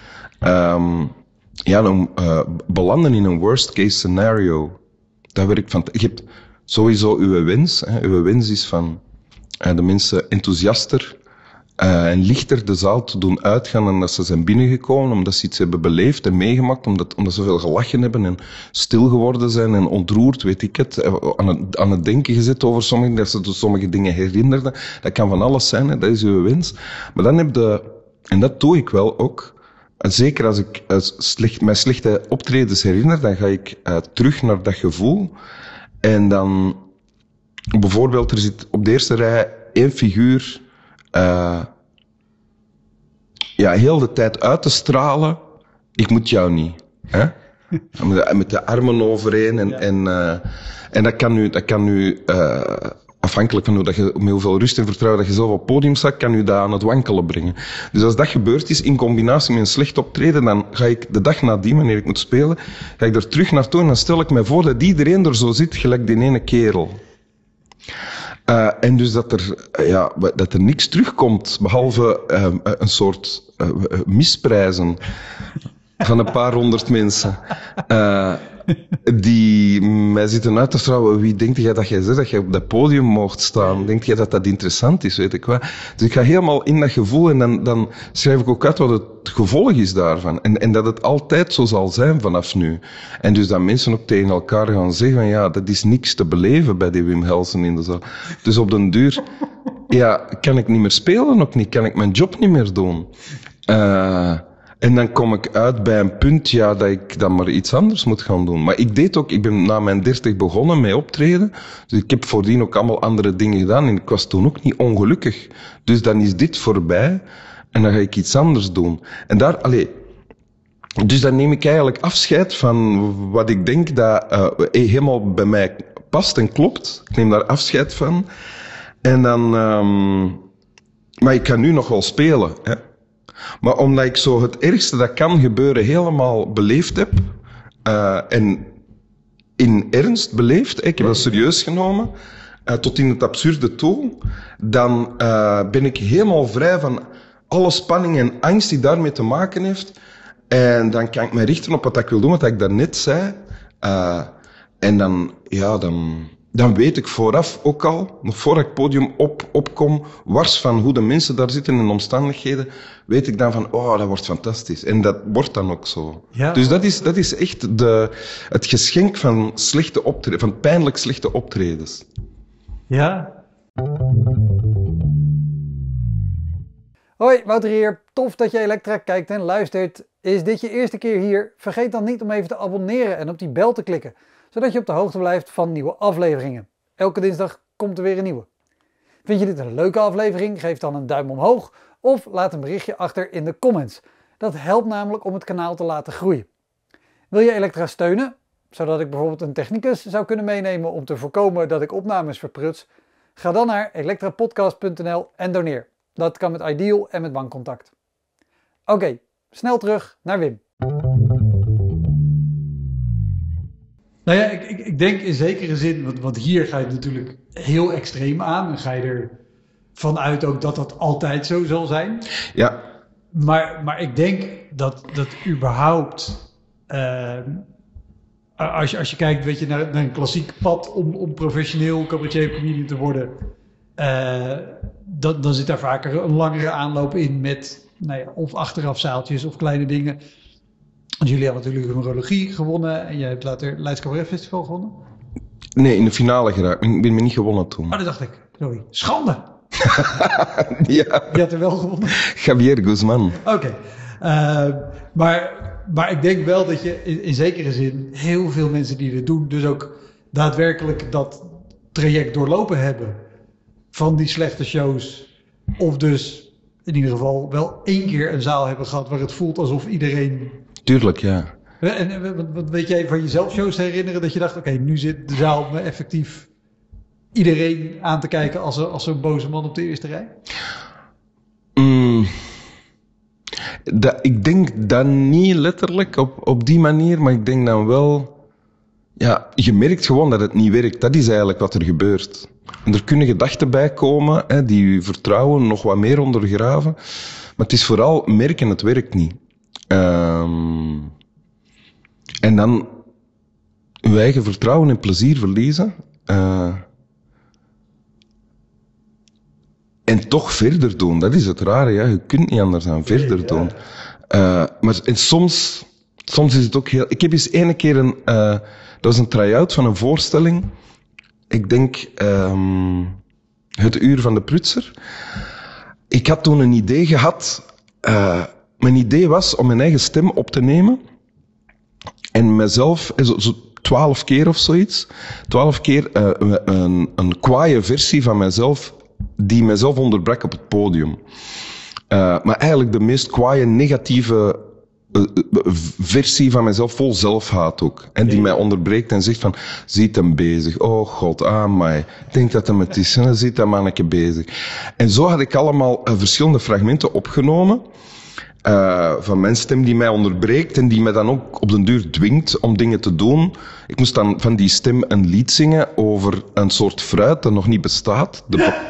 belanden in een worst case scenario. Dat werkt van, je hebt sowieso uw wens. Hè. Uw wens is van de mensen enthousiaster en lichter de zaal te doen uitgaan dan dat ze zijn binnengekomen, omdat ze iets hebben beleefd en meegemaakt, omdat ze veel gelachen hebben en stil geworden zijn en ontroerd, weet ik het, aan het denken gezet over sommige, dat ze sommige dingen herinnerden. Dat kan van alles zijn, hè, dat is uw wens. Maar dan en dat doe ik wel ook, zeker als ik mijn slechte optredens herinner, dan ga ik terug naar dat gevoel en dan, bijvoorbeeld, er zit op de eerste rij 1 figuur heel de tijd uit te stralen, ik moet jou niet. Hè? Met de armen overeen en dat kan nu afhankelijk van met hoeveel rust en vertrouwen dat je zelf op het podium staat, kan u dat aan het wankelen brengen. Dus als dat gebeurd is, in combinatie met een slecht optreden, dan ga ik de dag nadien, wanneer ik moet spelen, ga ik er terug naartoe en dan stel ik mij voor dat iedereen er zo zit, gelijk die ene kerel. En dus dat er niks terugkomt, behalve een soort misprijzen van een paar honderd mensen. Die mij zitten uit te stralen. Wie denkt jij dat jij zegt dat jij op dat podium mocht staan? Denkt jij dat dat interessant is, weet ik wat? Dus ik ga helemaal in dat gevoel en dan schrijf ik ook uit wat het gevolg is daarvan. En dat het altijd zo zal zijn vanaf nu. En dus dat mensen ook tegen elkaar gaan zeggen van ja, dat is niks te beleven bij die Wim Helsen in de zaal. Dus op den duur, kan ik niet meer spelen ook niet, kan ik mijn job niet meer doen. En dan kom ik uit bij een punt, dat ik dan maar iets anders moet gaan doen. Maar ik ben na mijn 30 begonnen met optreden. Dus ik heb voordien ook allemaal andere dingen gedaan. En ik was toen ook niet ongelukkig. Dus dan is dit voorbij. En dan ga ik iets anders doen. En dus dan neem ik eigenlijk afscheid van wat ik denk dat helemaal bij mij past en klopt. Ik neem daar afscheid van. En dan, maar ik kan nu nog wel spelen, hè. Maar omdat ik zo het ergste dat kan gebeuren helemaal beleefd heb, en in ernst beleefd, ik heb dat serieus genomen, tot in het absurde toe, dan ben ik helemaal vrij van alle spanning en angst die daarmee te maken heeft. En dan kan ik me richten op wat ik wil doen, wat ik daarnet zei. En dan weet ik vooraf ook al, nog voor ik het podium opkom, wars van hoe de mensen daar zitten en de omstandigheden, weet ik dan van, dat wordt fantastisch. En dat wordt dan ook zo. Ja. Dus dat is echt het geschenk van van pijnlijk slechte optredens. Ja. Hoi, Wouter hier. Tof dat je Elektra kijkt en luistert. Is dit je eerste keer hier? Vergeet dan niet om even te abonneren en op die bel te klikken, zodat je op de hoogte blijft van nieuwe afleveringen. Elke dinsdag komt er weer een nieuwe. Vind je dit een leuke aflevering? Geef dan een duim omhoog of laat een berichtje achter in de comments. Dat helpt namelijk om het kanaal te laten groeien. Wil je Elektra steunen, zodat ik bijvoorbeeld een technicus zou kunnen meenemen om te voorkomen dat ik opnames verpruts? Ga dan naar elektrapodcast.nl en doneer. Dat kan met Ideal en met bankcontact. Oké, snel terug naar Wim. Nou ja, ik denk in zekere zin, want hier ga je natuurlijk heel extreem aan. En ga je er vanuit ook dat dat altijd zo zal zijn. Ja. Maar ik denk dat überhaupt als je kijkt, weet je, naar een klassiek pad om professioneel cabaretier of comedian te worden, dan zit daar vaker een langere aanloop in met of achterafzaaltjes of kleine dingen. Want jullie hebben natuurlijk humorologie gewonnen en jij hebt later Leids Cabaret Festival gewonnen. Nee, in de finale geraakt. Ik ben me niet gewonnen toen. Oh, dat dacht ik. Sorry. Schande! Ja. Je had er wel gewonnen. Javier Guzman. Oké. Maar ik denk wel dat je in zekere zin heel veel mensen die dit doen, dus ook daadwerkelijk dat traject doorlopen hebben van die slechte shows. Of dus in ieder geval wel 1 keer een zaal hebben gehad waar het voelt alsof iedereen... Tuurlijk, ja. En wat weet jij van jezelf shows herinneren dat je dacht, oké, nu zit de zaal me effectief iedereen aan te kijken als een boze man op de eerste rij? Ik denk dan niet letterlijk op die manier, maar ik denk dan wel... Ja, je merkt gewoon dat het niet werkt. Dat is eigenlijk wat er gebeurt. En er kunnen gedachten bij komen, hè, die je vertrouwen nog wat meer ondergraven. Maar het is vooral merken, het werkt niet. En dan je eigen vertrouwen en plezier verliezen. En toch verder doen. Dat is het rare. Ja. Je kunt niet anders dan verder doen. Maar en soms is het ook heel... Ik heb eens ene keer dat was een try-out van een voorstelling. Ik denk... Het Uur van de Prutser. Ik had toen een idee gehad. Mijn idee was om mijn eigen stem op te nemen. En mezelf, zo 12 keer of zoiets. 12 keer een kwaaie versie van mezelf, die mezelf onderbrak op het podium. Maar eigenlijk de meest kwaaie, negatieve versie van mezelf, vol zelfhaat ook. En die mij onderbreekt en zegt van, ziet hem bezig. Oh god, amai. Ik denk dat hem het is. En dan ziet dat manneke bezig. En zo had ik allemaal verschillende fragmenten opgenomen. Van mijn stem die mij onderbreekt en die mij dan ook op den duur dwingt om dingen te doen. Ik moest dan van die stem een lied zingen over een soort fruit dat nog niet bestaat.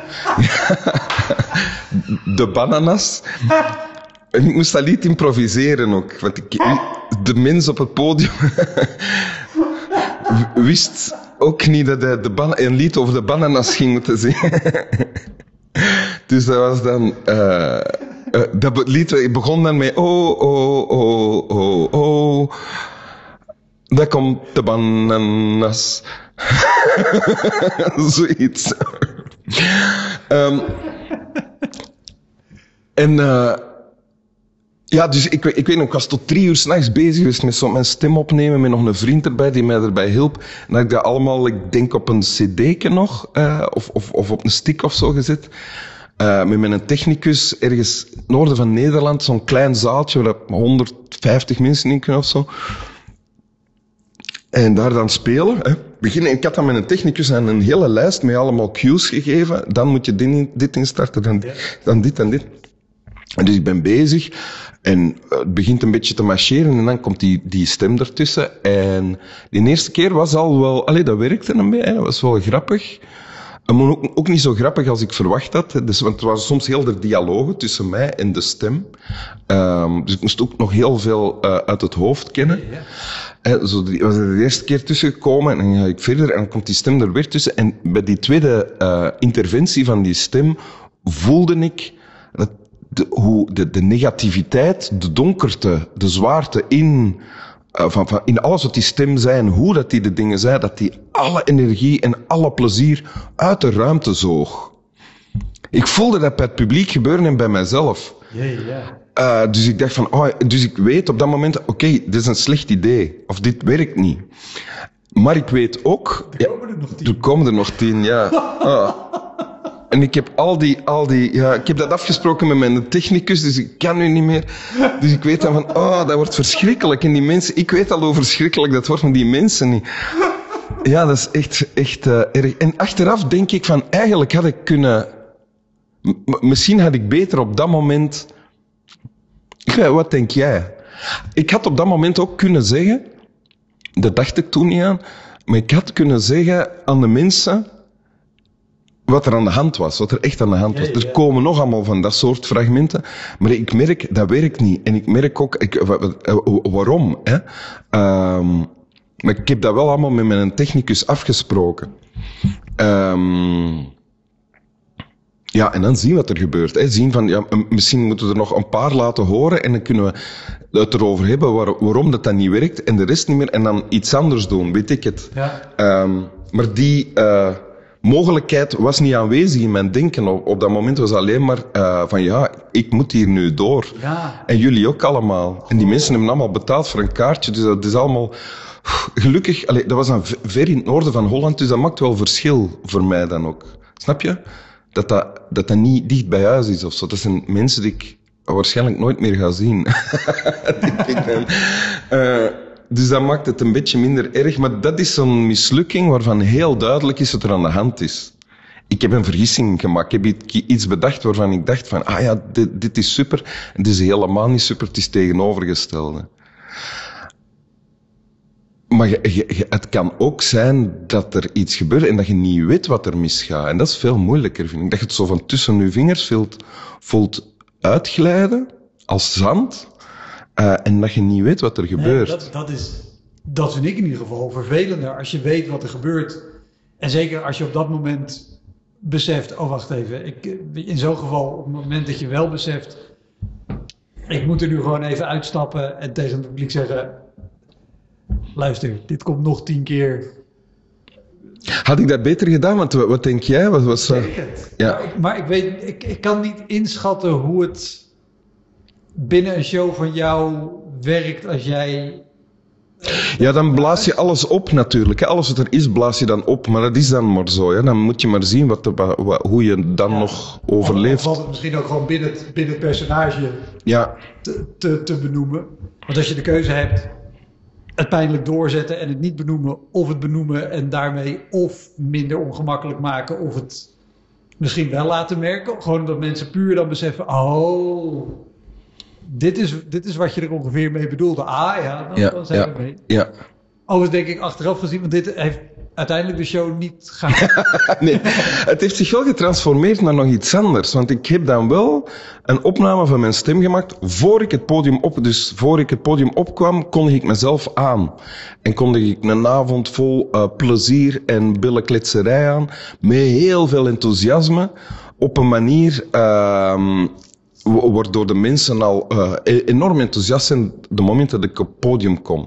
De bananas. En ik moest dat lied improviseren ook. Want de mens op het podium wist ook niet dat hij een lied over de bananas ging moeten zingen. Dus dat was dan... dat lied begon dan met oh, oh, oh, oh, oh. Daar komt de bananas. Zoiets. Ja, dus ik weet nog, ik was tot 3 uur 's nachts bezig geweest met zo mijn stem opnemen, met nog een vriend erbij die mij erbij hielp. En dat ik dat allemaal, ik denk op een cd'tje nog, of op een stick of zo gezet. Met mijn technicus ergens in het noorden van Nederland, zo'n klein zaaltje waar 150 mensen in kunnen of zo. En daar dan spelen. Hè. Beginnen. Ik had dan met een technicus aan een hele lijst met allemaal cues gegeven. Dan moet je dit instarten, dan dit en dit. En dus ik ben bezig en het begint een beetje te marcheren en dan komt die stem ertussen. En de eerste keer was al wel, dat werkte een beetje, dat was wel grappig. Maar ook niet zo grappig als ik verwacht had. Dus, want er waren soms heel de dialogen tussen mij en de stem. Dus ik moest ook nog heel veel uit het hoofd kennen. Zo was er de eerste keer tussen gekomen en dan ga ik verder en dan komt die stem er weer tussen. En bij die tweede interventie van die stem voelde ik dat hoe de negativiteit, de donkerte, de zwaarte in alles wat die stem zei en hoe dat die de dingen zei, dat die alle energie en alle plezier uit de ruimte zoog. Ik voelde dat bij het publiek gebeuren en bij mijzelf. Dus ik dacht van, dus ik weet op dat moment, oké, dit is een slecht idee. Of dit werkt niet. Maar ik weet ook... Er komen er nog 10, ja. En ik heb ik heb dat afgesproken met mijn technicus, dus ik kan nu niet meer. Dus ik weet dan van, dat wordt verschrikkelijk. En die mensen, ik weet al hoe verschrikkelijk dat wordt, maar die mensen niet. Ja, dat is echt erg. En achteraf denk ik van, eigenlijk had ik kunnen... Misschien had ik beter op dat moment... Wat denk jij? Ik had op dat moment ook kunnen zeggen, dat dacht ik toen niet aan, maar ik had kunnen zeggen aan de mensen wat er aan de hand was, wat er echt aan de hand was. Er komen nog allemaal van dat soort fragmenten, maar ik merk, dat werkt niet. En ik merk ook, waarom? Hè? Maar ik heb dat wel allemaal met mijn technicus afgesproken. Ja, en dan zien wat er gebeurt. Hè. Zien van, ja, misschien moeten we er nog een paar laten horen en dan kunnen we het erover hebben waarom dat niet werkt en de rest niet meer en dan iets anders doen, weet ik het. Ja. Maar die mogelijkheid was niet aanwezig in mijn denken. Op dat moment was alleen maar van ja, ik moet hier nu door. Ja. En jullie ook allemaal. En die mensen hebben allemaal betaald voor een kaartje, dus dat is allemaal... Gelukkig, dat was dan ver in het noorden van Holland, dus dat maakt wel verschil voor mij dan ook. Snap je? Dat niet dicht bij huis is of zo. Dat zijn mensen die ik waarschijnlijk nooit meer ga zien. Dus dat maakt het een beetje minder erg. Maar dat is zo'n mislukking waarvan heel duidelijk is wat er aan de hand is. Ik heb een vergissing gemaakt. Ik heb iets bedacht waarvan ik dacht van, ah ja, dit is super. En het is helemaal niet super, het is tegenovergestelde. Maar het kan ook zijn dat er iets gebeurt en dat je niet weet wat er misgaat. En dat is veel moeilijker, vind ik. Dat je het zo van tussen je vingers voelt uitglijden, als zand, en dat je niet weet wat er gebeurt. Dat vind ik in ieder geval vervelender, als je weet wat er gebeurt. En zeker als je op dat moment beseft, oh wacht even, in zo'n geval, op het moment dat je wel beseft, ik moet er nu gewoon even uitstappen en tegen het publiek zeggen... Luister, dit komt nog 10 keer. Had ik dat beter gedaan? Want wat denk jij? Wat was ja. Maar ik kan niet inschatten hoe het binnen een show van jou werkt als jij... Ja, dan blaas je alles op natuurlijk. Alles wat er is, blaas je dan op. Maar dat is dan maar zo. Ja. Dan moet je maar zien hoe je dan nog overleeft. Of valt het misschien ook gewoon binnen het personage te benoemen. Want als je de keuze hebt... het pijnlijk doorzetten en het niet benoemen, of het benoemen en daarmee of minder ongemakkelijk maken, of het misschien wel laten merken. Gewoon omdat mensen puur dan beseffen, oh, dit is wat je er ongeveer mee bedoelde. Ah ja, dan zijn we mee. Ja. Overigens denk ik achteraf gezien, want dit heeft uiteindelijk de show niet gehaald. Nee, het heeft zich wel getransformeerd naar nog iets anders. Want ik heb dan wel een opname van mijn stem gemaakt voor ik het podium opkwam, kondig ik mezelf aan. En kondig ik een avond vol plezier en billenkletserij aan, met heel veel enthousiasme, op een manier waardoor de mensen al enorm enthousiast zijn de moment dat ik op het podium kom.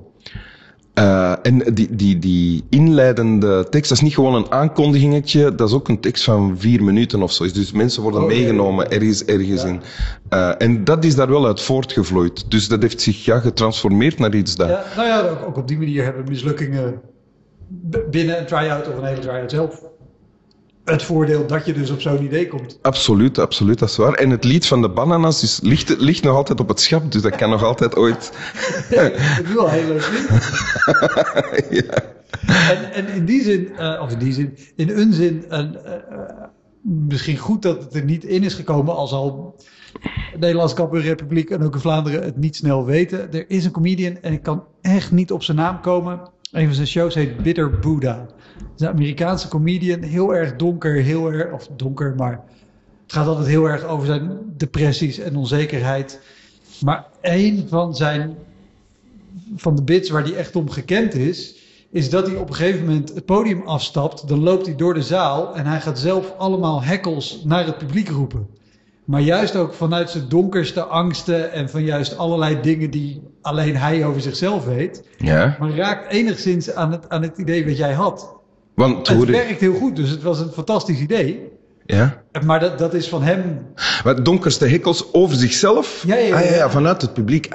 En die inleidende tekst, dat is niet gewoon een aankondigingetje, dat is ook een tekst van 4 minuten of zo. Dus mensen worden meegenomen ergens in. En dat is daar wel uit voortgevloeid. Dus dat heeft zich getransformeerd naar iets daar. Ja, nou ja, ook op die manier hebben mislukkingen binnen een try-out of een hele try-out zelf het voordeel dat je dus op zo'n idee komt. Absoluut, dat is waar. En het lied van de bananas ligt nog altijd op het schap, dus dat kan nog altijd ooit... Dat is wel heel leuk. Ja. En in een zin, misschien goed dat het er niet in is gekomen, als al de Nederlandse Cabaretrepubliek en ook in Vlaanderen het niet snel weten. Er is een comedian en ik kan echt niet op zijn naam komen. Een van zijn shows heet Bitter Buddha. Het is een Amerikaanse comedian, heel erg donker, maar het gaat altijd heel erg over zijn depressies en onzekerheid. Maar een van de bits waar hij echt om gekend is dat hij op een gegeven moment het podium afstapt, dan loopt hij door de zaal en hij gaat zelf allemaal hekkels naar het publiek roepen. Maar juist ook vanuit zijn donkerste angsten en van juist allerlei dingen die alleen hij over zichzelf weet. Ja. Maar raakt enigszins aan het idee wat jij had. Want het werkt heel goed, dus het was een fantastisch idee. Ja. Maar dat is van hem... Wat donkerste hekkels over zichzelf? Ja, vanuit het publiek.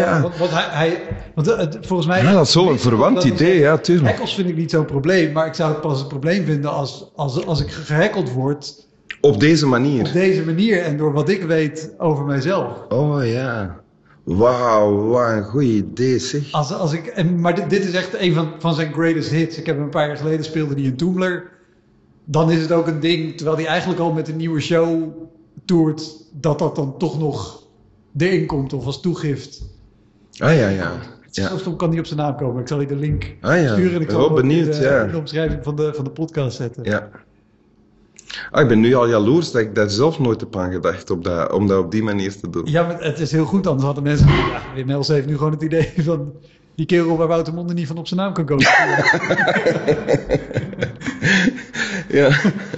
Want volgens mij... Ja, dat is wel een verwant idee, ja, tuurlijk. Hekkels vind ik niet zo'n probleem, maar ik zou het pas een probleem vinden als ik gehekkeld word... Op deze manier? Op deze manier en door wat ik weet over mijzelf. Oh ja. Wauw, wat een goed idee zeg. Maar dit is echt een van zijn greatest hits. Ik heb hem een paar jaar geleden speelde die in Toomler. Dan is het ook een ding, terwijl hij eigenlijk al met een nieuwe show toert, dat dan toch nog erin komt of als toegift. Ah ja. Zo stom kan niet op zijn naam komen. Ik zal je de link sturen en ik zal hem in de omschrijving van de podcast zetten. Ja. Ik ben nu al jaloers dat ik daar zelf nooit heb aan gedacht om dat op die manier te doen. Ja, maar het is heel goed, anders hadden mensen... Ja, Wim Helsen heeft nu gewoon het idee van... Die kerel waar Wouter Monde niet van op zijn naam kan komen. Ja.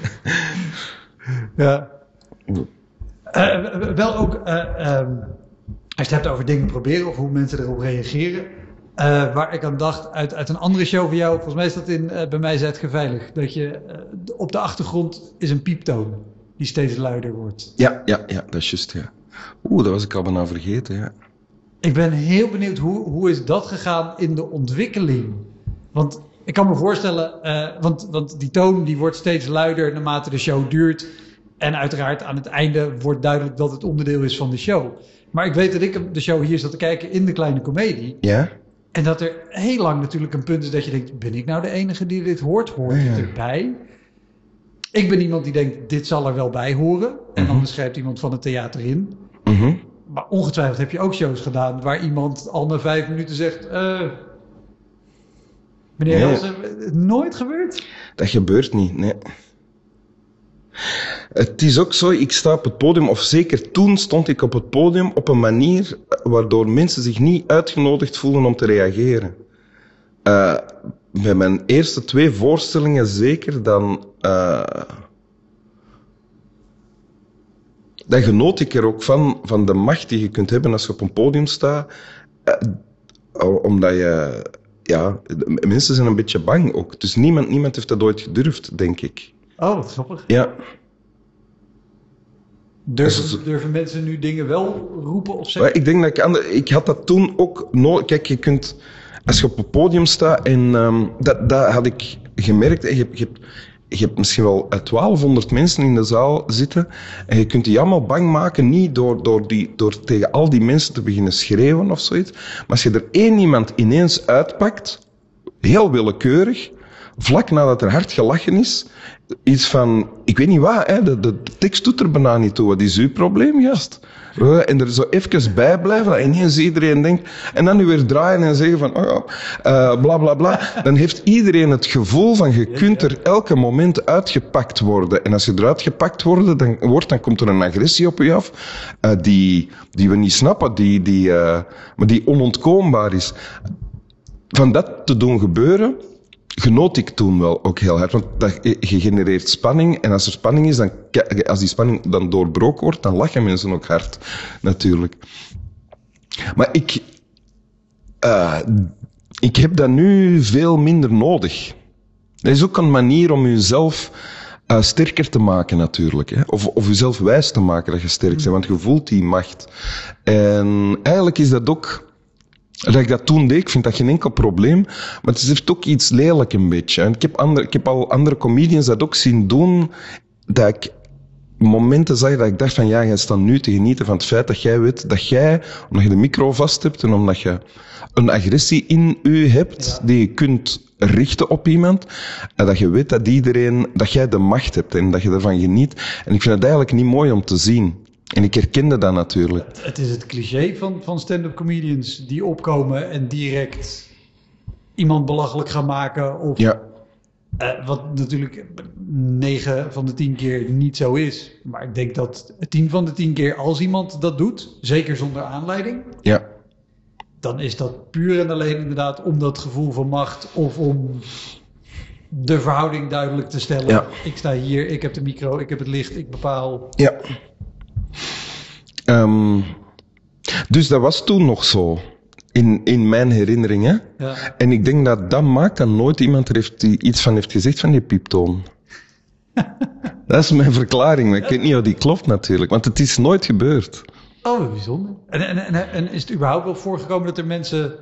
Ja. Wel ook, als je het hebt over dingen proberen of hoe mensen erop reageren. Waar ik aan dacht, uit een andere show van jou, volgens mij is dat bij mij Zijt Geveilig, dat je op de achtergrond is een pieptoon die steeds luider wordt. Ja, dat is juist, ja. Dat was ik al bijna vergeten, ja. Ik ben heel benieuwd, hoe is dat gegaan in de ontwikkeling? Want ik kan me voorstellen, want die toon die wordt steeds luider naarmate de show duurt. En uiteraard aan het einde wordt duidelijk dat het onderdeel is van de show. Maar ik weet dat ik de show hier zat te kijken in de Kleine Comedie. Ja? En dat er heel lang natuurlijk een punt is dat je denkt, ben ik nou de enige die dit hoort? Hoort het erbij? Ik ben iemand die denkt, dit zal er wel bij horen. En dan schrijft iemand van het theater in. Maar ongetwijfeld heb je ook shows gedaan waar iemand al na 5 minuten zegt... Meneer Helsen, nooit gebeurd? Dat gebeurt niet, nee. Het is ook zo, ik sta op het podium, of zeker toen stond ik op het podium op een manier waardoor mensen zich niet uitgenodigd voelden om te reageren. Bij mijn eerste 2 voorstellingen zeker, dan genoot ik er ook van de macht die je kunt hebben als je op een podium staat. Omdat je, mensen zijn een beetje bang ook. Dus niemand heeft dat ooit gedurfd, denk ik. Oh, wat grappig. Ja. Durven mensen nu dingen wel roepen of zeggen? Ik denk dat ik had dat toen ook nodig. Kijk, je kunt, als je op het podium staat, en dat had ik gemerkt, je hebt misschien wel 1200 mensen in de zaal zitten en je kunt die allemaal bang maken, niet door tegen al die mensen te beginnen schreeuwen of zoiets, maar als je er één iemand ineens uitpakt, heel willekeurig, vlak nadat er hard gelachen is, iets van, ik weet niet wat, hè, de tekst doet er bijna niet toe. Wat is uw probleem, gast? En er zo even bij blijven, dat ineens iedereen denkt, en dan nu weer draaien en zeggen van, bla bla bla. Dan heeft iedereen het gevoel van, je kunt er elke moment uitgepakt worden. En als je eruit gepakt wordt, dan komt er een agressie op je af, die we niet snappen, maar die onontkoombaar is. Van dat te doen gebeuren, genoot ik toen wel ook heel hard. Want dat genereert spanning. En als er spanning is, als die spanning dan doorbroken wordt, dan lachen mensen ook hard, natuurlijk. Maar ik heb dat nu veel minder nodig. Dat is ook een manier om jezelf sterker te maken, natuurlijk. Hè? Of jezelf wijs te maken dat je sterk bent. Want je voelt die macht. En eigenlijk is dat ook... Dat ik dat toen deed, ik vind dat geen enkel probleem, maar het heeft ook iets lelijk een beetje. En ik heb al andere comedians dat ook zien doen, dat ik momenten zag dat ik dacht van, jij staat nu te genieten van het feit dat jij weet dat jij, omdat je de micro vast hebt en omdat je een agressie in u hebt, die je kunt richten op iemand, en dat je weet dat jij de macht hebt en dat je ervan geniet. En ik vind het eigenlijk niet mooi om te zien. En ik herkende dat natuurlijk. Het is het cliché van stand-up comedians die opkomen en direct iemand belachelijk gaan maken. Of, wat natuurlijk 9 van de 10 keer niet zo is. Maar ik denk dat 10 van de 10 keer als iemand dat doet, zeker zonder aanleiding, dan is dat puur en alleen inderdaad om dat gevoel van macht of om de verhouding duidelijk te stellen. Ja. Ik sta hier, ik heb de micro, ik heb het licht, ik bepaal. Ja. Dus dat was toen nog zo, in mijn herinneringen. Ja. En ik denk dat maakt dat nooit iemand er iets van heeft gezegd van die pieptoon. Dat is mijn verklaring, maar ik weet niet of die klopt natuurlijk, want het is nooit gebeurd. Oh, bijzonder. En is het überhaupt wel voorgekomen dat er mensen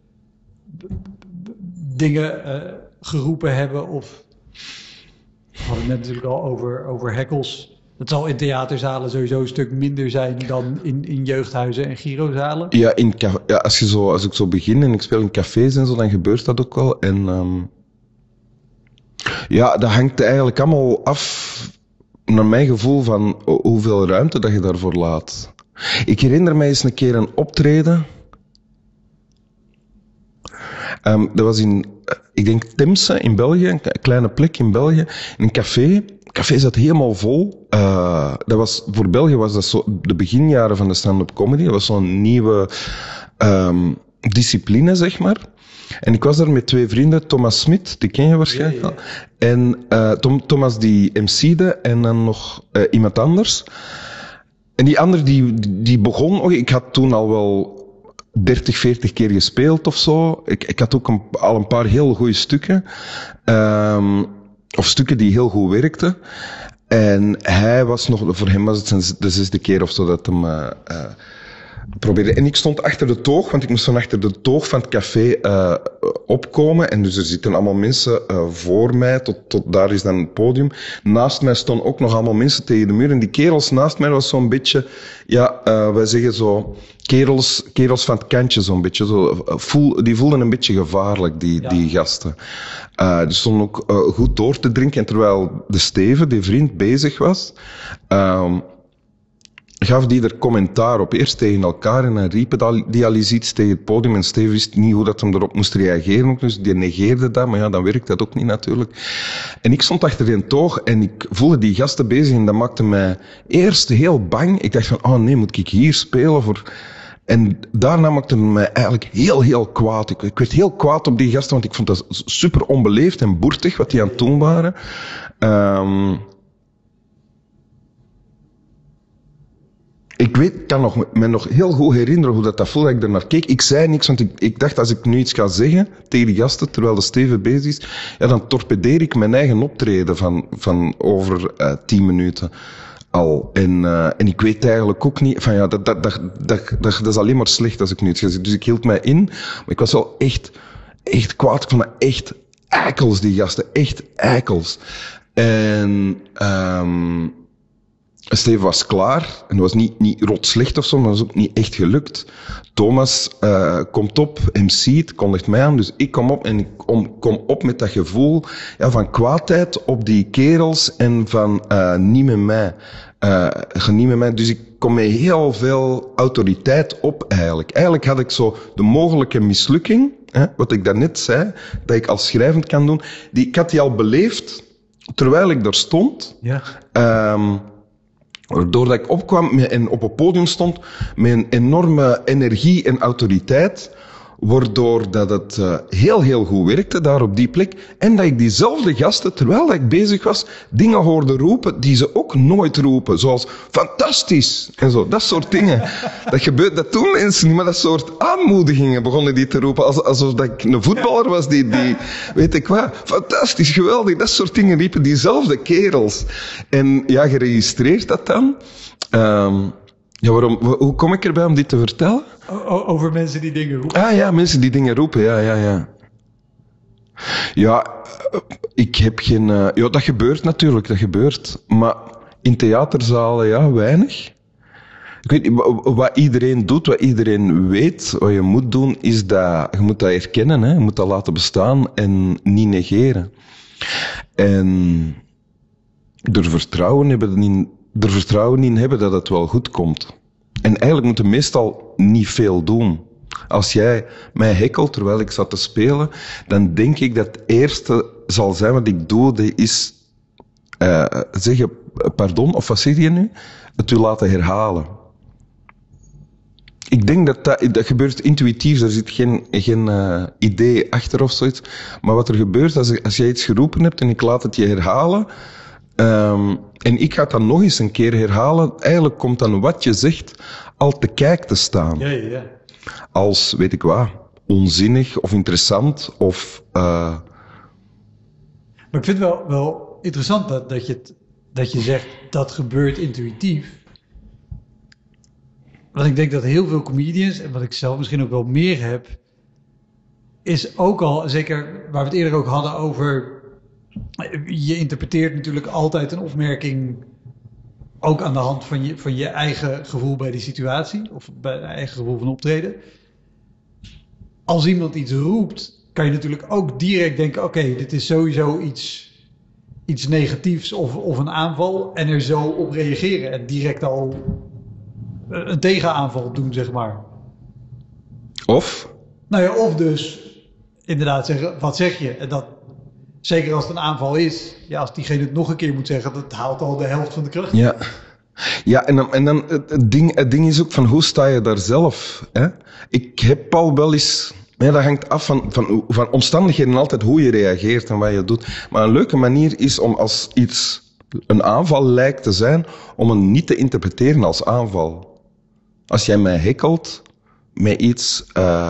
dingen geroepen hebben of... We hadden het net natuurlijk al over hekkels. Het zal in theaterzalen sowieso een stuk minder zijn dan in jeugdhuizen en gyrozalen. Ja, als ik zo begin en ik speel in cafés en zo, dan gebeurt dat ook wel. En dat hangt eigenlijk allemaal af, naar mijn gevoel, van hoeveel ruimte dat je daarvoor laat. Ik herinner mij eens een keer een optreden. Dat was ik denk Temse in België, een kleine plek in België, in een café. Het café zat helemaal vol. Voor België was dat zo de beginjaren van de stand-up comedy. Dat was zo'n nieuwe discipline, zeg maar. En ik was daar met 2 vrienden, Thomas Smit, die ken je waarschijnlijk al. En Thomas die MC'de en dan nog iemand anders. En die ander die begon, ik had toen al wel 30, 40 keer gespeeld of zo. Ik had ook al een paar heel goede stukken. Of stukken die heel goed werkten. En voor hem was het de 6e keer of zo dat hem probeerde. En ik stond achter de toog, want ik moest van achter de toog van het café opkomen. En dus er zitten allemaal mensen voor mij, tot daar is dan het podium. Naast mij stonden ook nog allemaal mensen tegen de muur. En die kerels naast mij was zo'n beetje, wij zeggen zo, kerels van het kantje zo'n beetje. Die voelden een beetje gevaarlijk, die gasten. Die stonden ook goed door te drinken. En terwijl de Steven, die vriend, bezig was, gaf die er commentaar op. Eerst tegen elkaar en dan riepen die al eens iets tegen het podium. En Steven wist niet hoe dat hem erop moest reageren. Dus die negeerde dat, maar dan werkt dat ook niet natuurlijk. En ik stond achter die toog en ik voelde die gasten bezig en dat maakte mij eerst heel bang. Ik dacht van, oh nee, moet ik hier spelen voor... En daarna maakte het mij eigenlijk heel kwaad. Ik werd heel kwaad op die gasten, want ik vond dat super onbeleefd en boertig wat die aan het doen waren. Ik kan me nog heel goed herinneren hoe dat voelde dat ik er naar keek. Ik zei niks, want ik dacht als ik nu iets ga zeggen tegen die gasten, terwijl de Steven bezig is, dan torpedeer ik mijn eigen optreden van over 10 minuten. Al. En ik weet eigenlijk ook niet, dat is alleen maar slecht als ik nu iets ga zeggen. Dus ik hield mij in, maar ik was wel echt kwaad. Ik vond dat echt eikels, die gasten. Echt eikels. En Steven was klaar. En dat was niet rot slecht of zo, maar dat was ook niet echt gelukt. Thomas komt op, MC't, kondigt mij aan. Dus ik kom op en ik kom op met dat gevoel van kwaadheid op die kerels en van niet met mij. Niet met mij. Dus ik kom met heel veel autoriteit op eigenlijk. Eigenlijk had ik zo de mogelijke mislukking, wat ik daarnet zei, dat ik als schrijvend kan doen, ik had die al beleefd terwijl ik daar stond. Ja. Doordat ik opkwam en op het podium stond met een enorme energie en autoriteit, waardoor dat het heel goed werkte daar op die plek. En dat ik diezelfde gasten, terwijl dat ik bezig was, dingen hoorde roepen die ze ook nooit roepen. Zoals fantastisch en zo, dat soort dingen. Dat doen mensen niet, maar dat soort aanmoedigingen begonnen die te roepen. Alsof dat ik een voetballer was die weet ik wat, fantastisch, geweldig, dat soort dingen riepen diezelfde kerels. En geregistreerd dat dan. Hoe kom ik erbij om dit te vertellen? Over mensen die dingen roepen. Ah ja, mensen die dingen roepen, ja. Ja, ik heb geen... dat gebeurt natuurlijk, dat gebeurt. Maar in theaterzalen, weinig. Ik weet niet, wat iedereen doet, wat iedereen weet, wat je moet doen, is dat... Je moet dat erkennen, hè. Je moet dat laten bestaan en niet negeren. En er vertrouwen in hebben dat het wel goed komt. En eigenlijk moet je meestal niet veel doen. Als jij mij hekkelt terwijl ik zat te spelen, dan denk ik dat het eerste zal zijn wat ik doe, is zeggen pardon, of wat zeg je nu? Het u laten herhalen. Ik denk dat gebeurt intuïtief, er zit geen idee achter of zoiets. Maar wat er gebeurt, als jij iets geroepen hebt en ik laat het je herhalen, en ik ga het dan nog eens een keer herhalen. Eigenlijk komt dan wat je zegt al te kijk te staan. Ja. Als, weet ik wat, onzinnig of interessant of... Maar ik vind het wel interessant dat je zegt dat gebeurt intuïtief. Want ik denk dat heel veel comedians, en wat ik zelf misschien ook wel meer heb, is ook al, zeker waar we het eerder ook hadden over... Je interpreteert natuurlijk altijd een opmerking ook aan de hand van je eigen gevoel bij die situatie. Of bij je eigen gevoel van optreden. Als iemand iets roept, kan je natuurlijk ook direct denken... Oké, dit is sowieso iets negatiefs of een aanval. En er zo op reageren. En direct al een tegenaanval doen, zeg maar. Of? Nou ja, of dus inderdaad zeggen, wat zeg je? En dat... Zeker als het een aanval is, als diegene het nog een keer moet zeggen, dat haalt al de helft van de kracht. Ja. Ja, en dan het ding is ook van hoe sta je daar zelf? Hè? Ik heb al wel eens... Ja, dat hangt af van omstandigheden altijd hoe je reageert en wat je doet. Maar een leuke manier is om als iets een aanval lijkt te zijn, om het niet te interpreteren als aanval. Als jij mij hekkelt met iets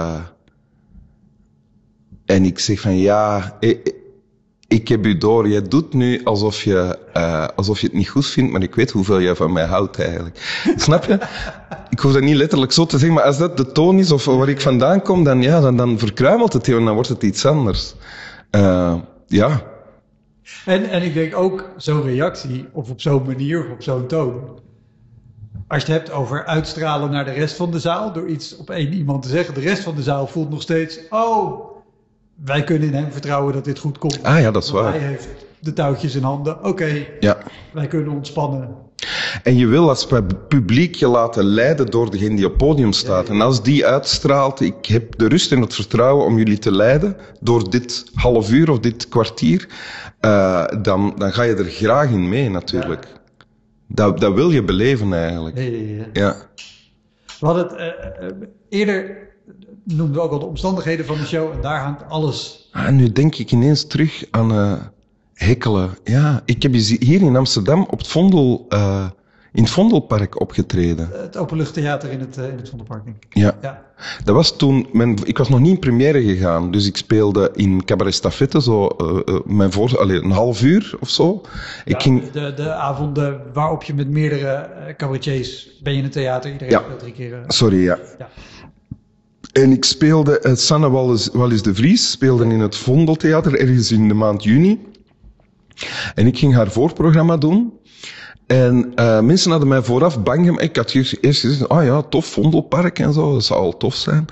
en ik zeg van ja, ik heb u door, jij doet nu alsof je het niet goed vindt, maar ik weet hoeveel jij van mij houdt eigenlijk. Snap je? Ik hoef dat niet letterlijk zo te zeggen, maar als dat de toon is of waar ik vandaan kom, dan verkruimelt het heel en dan wordt het iets anders. Ja. En ik denk ook zo'n reactie, of op zo'n manier, of op zo'n toon. Als je het hebt over uitstralen naar de rest van de zaal, door iets op één iemand te zeggen, de rest van de zaal voelt nog steeds, oh, wij kunnen in hem vertrouwen dat dit goed komt. Ah ja, dat is waar. Hij heeft de touwtjes in handen. Oké, ja. Wij kunnen ontspannen. En je wil als publiek je laten leiden door degene die op het podium staat. Ja. En als die uitstraalt, ik heb de rust en het vertrouwen om jullie te leiden door dit half uur of dit kwartier, dan ga je er graag in mee natuurlijk. Ja. Dat wil je beleven eigenlijk. Ja. We hadden het eerder... noemden we ook al de omstandigheden van de show en daar hangt alles. Nu denk ik ineens terug aan hekkelen. Ja, ik heb hier in Amsterdam op het in het Vondelpark opgetreden. Het openluchttheater in het Vondelpark, denk ik. Ja. Dat was toen, ik was nog niet in première gegaan, dus ik speelde in Cabaret Stafette, een half uur of zo. Ja, de avonden waarop je met meerdere cabaretiers ben je in het theater, iedereen speelt 3 keer. Sorry, ja. En ik speelde, Sanne Wallis de Vries speelde in het Vondeltheater ergens in de maand juni. En ik ging haar voorprogramma doen. En mensen hadden mij vooraf bang gemaakt. Ik had eerst gezegd, tof, Vondelpark en zo, dat zou al tof zijn.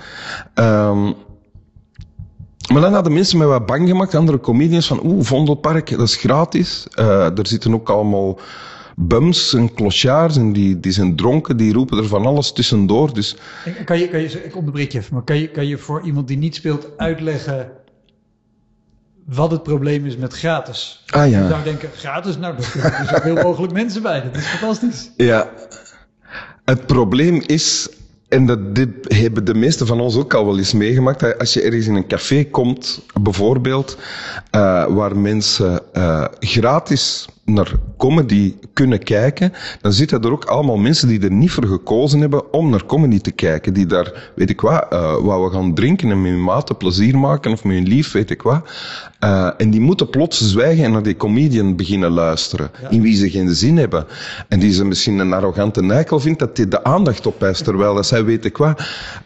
Maar dan hadden mensen mij wat bang gemaakt, andere comedians, van Vondelpark, dat is gratis. Er zitten ook allemaal bums en clochards en die zijn dronken, die roepen er van alles tussendoor. Dus... Ik onderbreek je even, maar kan je voor iemand die niet speelt uitleggen wat het probleem is met gratis? Ah ja. Je zou denken, gratis? Nou, daar kunnen er zoveel mogelijk mensen bij. Dat is fantastisch. Ja. Het probleem is, en dit hebben de meesten van ons ook al wel eens meegemaakt, als je ergens in een café komt, bijvoorbeeld, waar mensen gratis naar comedy kunnen kijken, dan zitten er ook allemaal mensen die er niet voor gekozen hebben om naar comedy te kijken. Die daar, weet ik wat, we gaan drinken en met hun maten plezier maken of met hun lief, weet ik wat. En die moeten plots zwijgen en naar die comedian beginnen luisteren. Ja. In wie ze geen zin hebben. En die ze misschien een arrogante neikel vindt, dat hij de aandacht opeist, terwijl dat zij weet ik wat.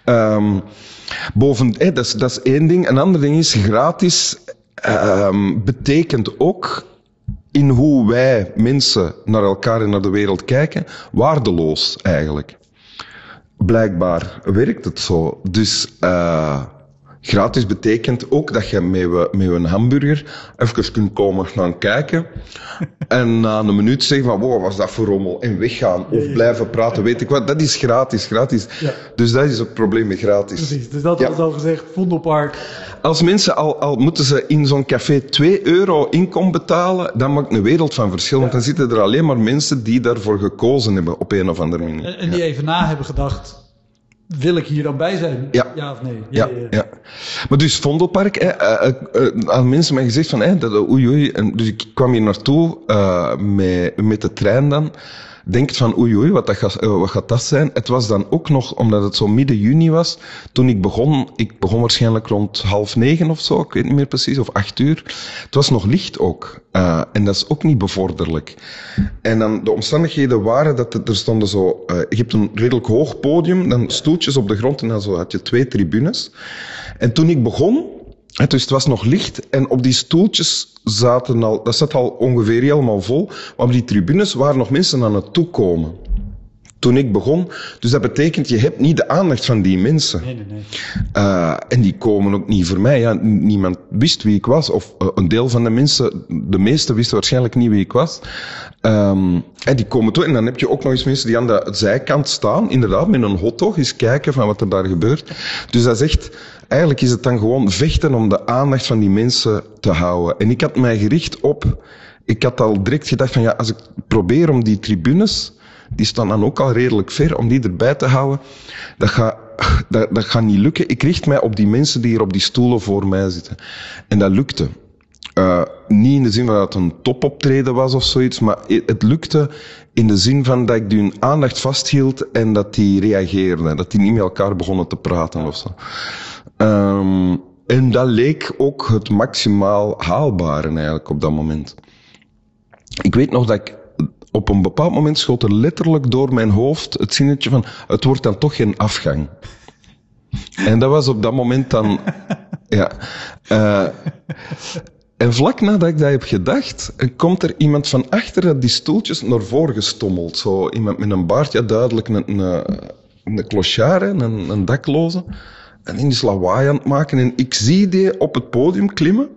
Dat is één ding. Een ander ding is, gratis betekent ook, in hoe wij mensen naar elkaar en naar de wereld kijken, waardeloos eigenlijk. Blijkbaar werkt het zo. Dus gratis betekent ook dat je met een hamburger even kunt komen gaan kijken en na een minuut zeggen van wow, wat was dat voor rommel en weggaan of blijven praten, weet ik wat. Dat is gratis. Ja. Dus dat is het probleem met gratis. Precies, dus dat was al gezegd, Vondelpark. Als mensen al moeten ze in zo'n café €2 inkom betalen, dan maakt een wereld van verschil. Want dan zitten er alleen maar mensen die daarvoor gekozen hebben op een of andere manier. En die even na hebben gedacht, wil ik hier dan bij zijn? Ja of nee? Ja. Maar dus Vondelpark, aan mensen mij gezegd van, oei. En dus ik kwam hier naartoe met de trein dan. Denkt van oei, wat gaat dat zijn? Het was dan ook nog, omdat het zo midden juni was, toen ik begon waarschijnlijk rond 8:30 of zo, ik weet niet meer precies, of 8:00. Het was nog licht ook. En dat is ook niet bevorderlijk. En dan de omstandigheden waren dat er stonden zo, je hebt een redelijk hoog podium, dan stoeltjes op de grond en dan zo had je 2 tribunes. En toen ik begon, dus het was nog licht en op die stoeltjes dat zat al ongeveer helemaal vol, maar op die tribunes waren nog mensen aan het toekomen. Toen ik begon. Dus dat betekent, je hebt niet de aandacht van die mensen. Nee. En die komen ook niet voor mij. Ja, niemand wist wie ik was. Of een deel van de mensen, de meesten wisten waarschijnlijk niet wie ik was. En die komen toe. En dan heb je ook nog eens mensen die aan de zijkant staan, inderdaad, met een hotdog, eens kijken van wat er daar gebeurt. Dus dat is echt, eigenlijk is het dan gewoon vechten om de aandacht van die mensen te houden. En ik had mij gericht op, ik had al direct gedacht van ja, als ik probeer om die tribunes die staan dan ook al redelijk ver, om die erbij te houden, dat gaat niet lukken. Ik richt mij op die mensen die hier op die stoelen voor mij zitten. En dat lukte. Niet in de zin van dat het een topoptreden was of zoiets, maar het lukte in de zin van dat ik hun aandacht vasthield en dat die reageerden. Dat die niet met elkaar begonnen te praten of zo. En dat leek ook het maximaal haalbare eigenlijk op dat moment. Ik weet nog dat ik op een bepaald moment schoot er letterlijk door mijn hoofd het zinnetje van het wordt dan toch geen afgang. En dat was op dat moment dan... Ja. En vlak nadat ik dat heb gedacht, komt er iemand van achter die stoeltjes naar voren gestommeld. Zo iemand met een baard, ja duidelijk een clochard, een dakloze. En die is lawaai aan het maken. En ik zie die op het podium klimmen.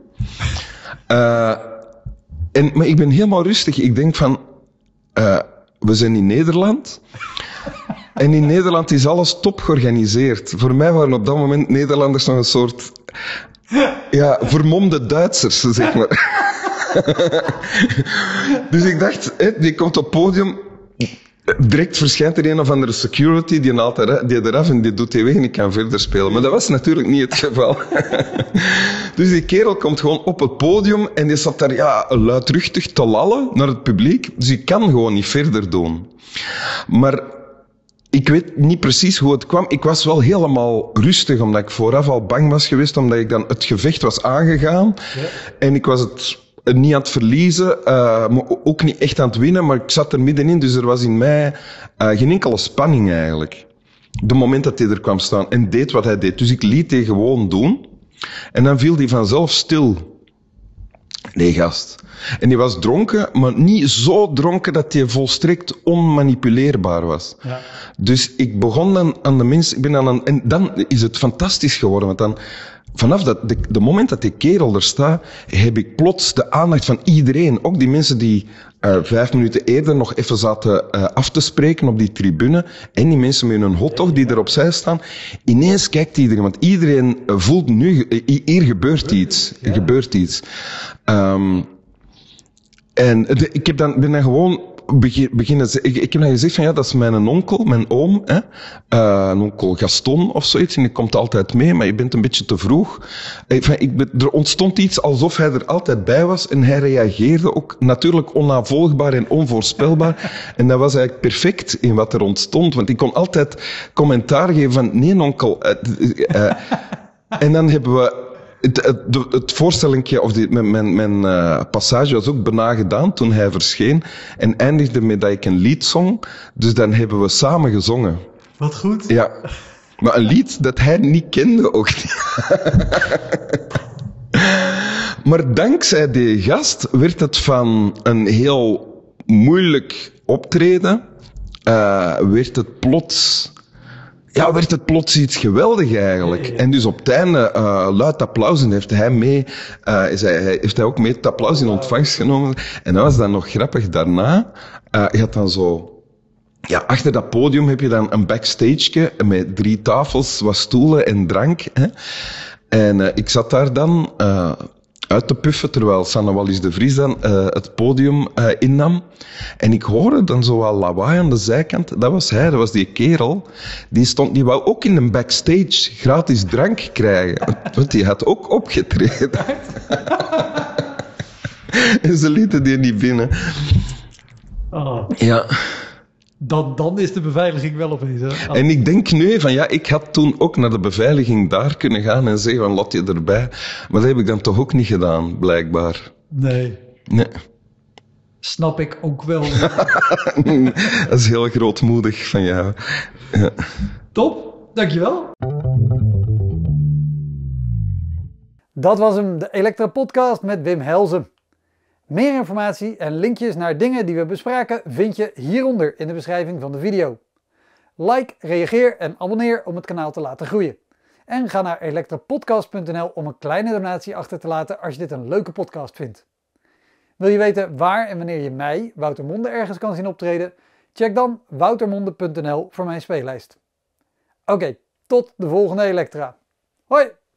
Maar ik ben helemaal rustig. Ik denk van, we zijn in Nederland. En in Nederland is alles top georganiseerd. Voor mij waren op dat moment Nederlanders nog een soort... Ja, vermomde Duitsers, zeg maar. Dus ik dacht, die komt op het podium, direct verschijnt er een of andere security, die haalt die eraf en die doet die weg en ik kan verder spelen. Maar dat was natuurlijk niet het geval. Dus die kerel komt gewoon op het podium en die zat daar luidruchtig te lallen naar het publiek. Dus ik kan gewoon niet verder doen. Maar... ik weet niet precies hoe het kwam. Ik was wel helemaal rustig, omdat ik vooraf al bang was geweest, omdat ik dan het gevecht was aangegaan. Ja. En ik was het niet aan het verliezen, maar ook niet echt aan het winnen, maar ik zat er middenin, dus er was in mij geen enkele spanning eigenlijk. De moment dat hij er kwam staan en deed wat hij deed. Dus ik liet hij gewoon doen. En dan viel hij vanzelf stil. Nee, gast. En die was dronken, maar niet zo dronken dat hij volstrekt onmanipuleerbaar was. Ja. Dus ik begon dan aan de mensen... en dan is het fantastisch geworden, want dan... vanaf de moment dat die kerel er staat, heb ik plots de aandacht van iedereen. Ook die mensen die 5 minuten eerder nog even zaten af te spreken op die tribune. En die mensen met hun hotdog die er opzij staan. Ineens kijkt iedereen, want iedereen voelt nu, hier gebeurt iets. Er gebeurt iets. Ik ben dan gewoon beginnen... Ik heb dan gezegd van ja, dat is mijn onkel, mijn oom, hè? Een onkel Gaston of zoiets, en die komt altijd mee, maar je bent een beetje te vroeg. Er ontstond iets alsof hij er altijd bij was en hij reageerde ook natuurlijk onnavolgbaar en onvoorspelbaar. En dat was eigenlijk perfect in wat er ontstond, want ik kon altijd commentaar geven van nee onkel. En dan hebben we... Het voorstellingje, of mijn passage was ook bijna gedaan toen hij verscheen en eindigde met dat ik een lied zong. Dus dan hebben we samen gezongen. Wat goed. Ja. Maar een lied dat hij niet kende ook niet. Maar dankzij die gast werd het van een heel moeilijk optreden, werd het plots iets geweldig eigenlijk. Ja. En dus op het einde luid applaus en heeft hij ook mee het applaus in ontvangst genomen. En dat was dan nog grappig. Daarna, je had dan zo... Ja, achter dat podium heb je dan een backstage met 3 tafels, wat stoelen en drank. Hè. En ik zat daar dan uit te puffen, terwijl Sanne Wallis de Vries dan het podium innam. En ik hoorde dan zo wel lawaai aan de zijkant. Dat was hij, dat was die kerel. Die wou ook in een backstage gratis drank krijgen. Want die had ook opgetreden. En ze lieten die niet binnen. Oh. Ja. Dan is de beveiliging wel opeens. Hè? En ik denk nu van ja, ik had toen ook naar de beveiliging daar kunnen gaan en zeggen van laat je erbij. Maar dat heb ik dan toch ook niet gedaan, blijkbaar. Nee. Nee. Snap ik ook wel. Dat is heel grootmoedig van jou. Ja. Top, dankjewel. Dat was hem, de Elektra Podcast met Wim Helsen. Meer informatie en linkjes naar dingen die we bespraken vind je hieronder in de beschrijving van de video. Like, reageer en abonneer om het kanaal te laten groeien. En ga naar elektrapodcast.nl om een kleine donatie achter te laten als je dit een leuke podcast vindt. Wil je weten waar en wanneer je mij, Wouter Monde, ergens kan zien optreden? Check dan woutermonde.nl voor mijn speellijst. Oké, tot de volgende Elektra. Hoi!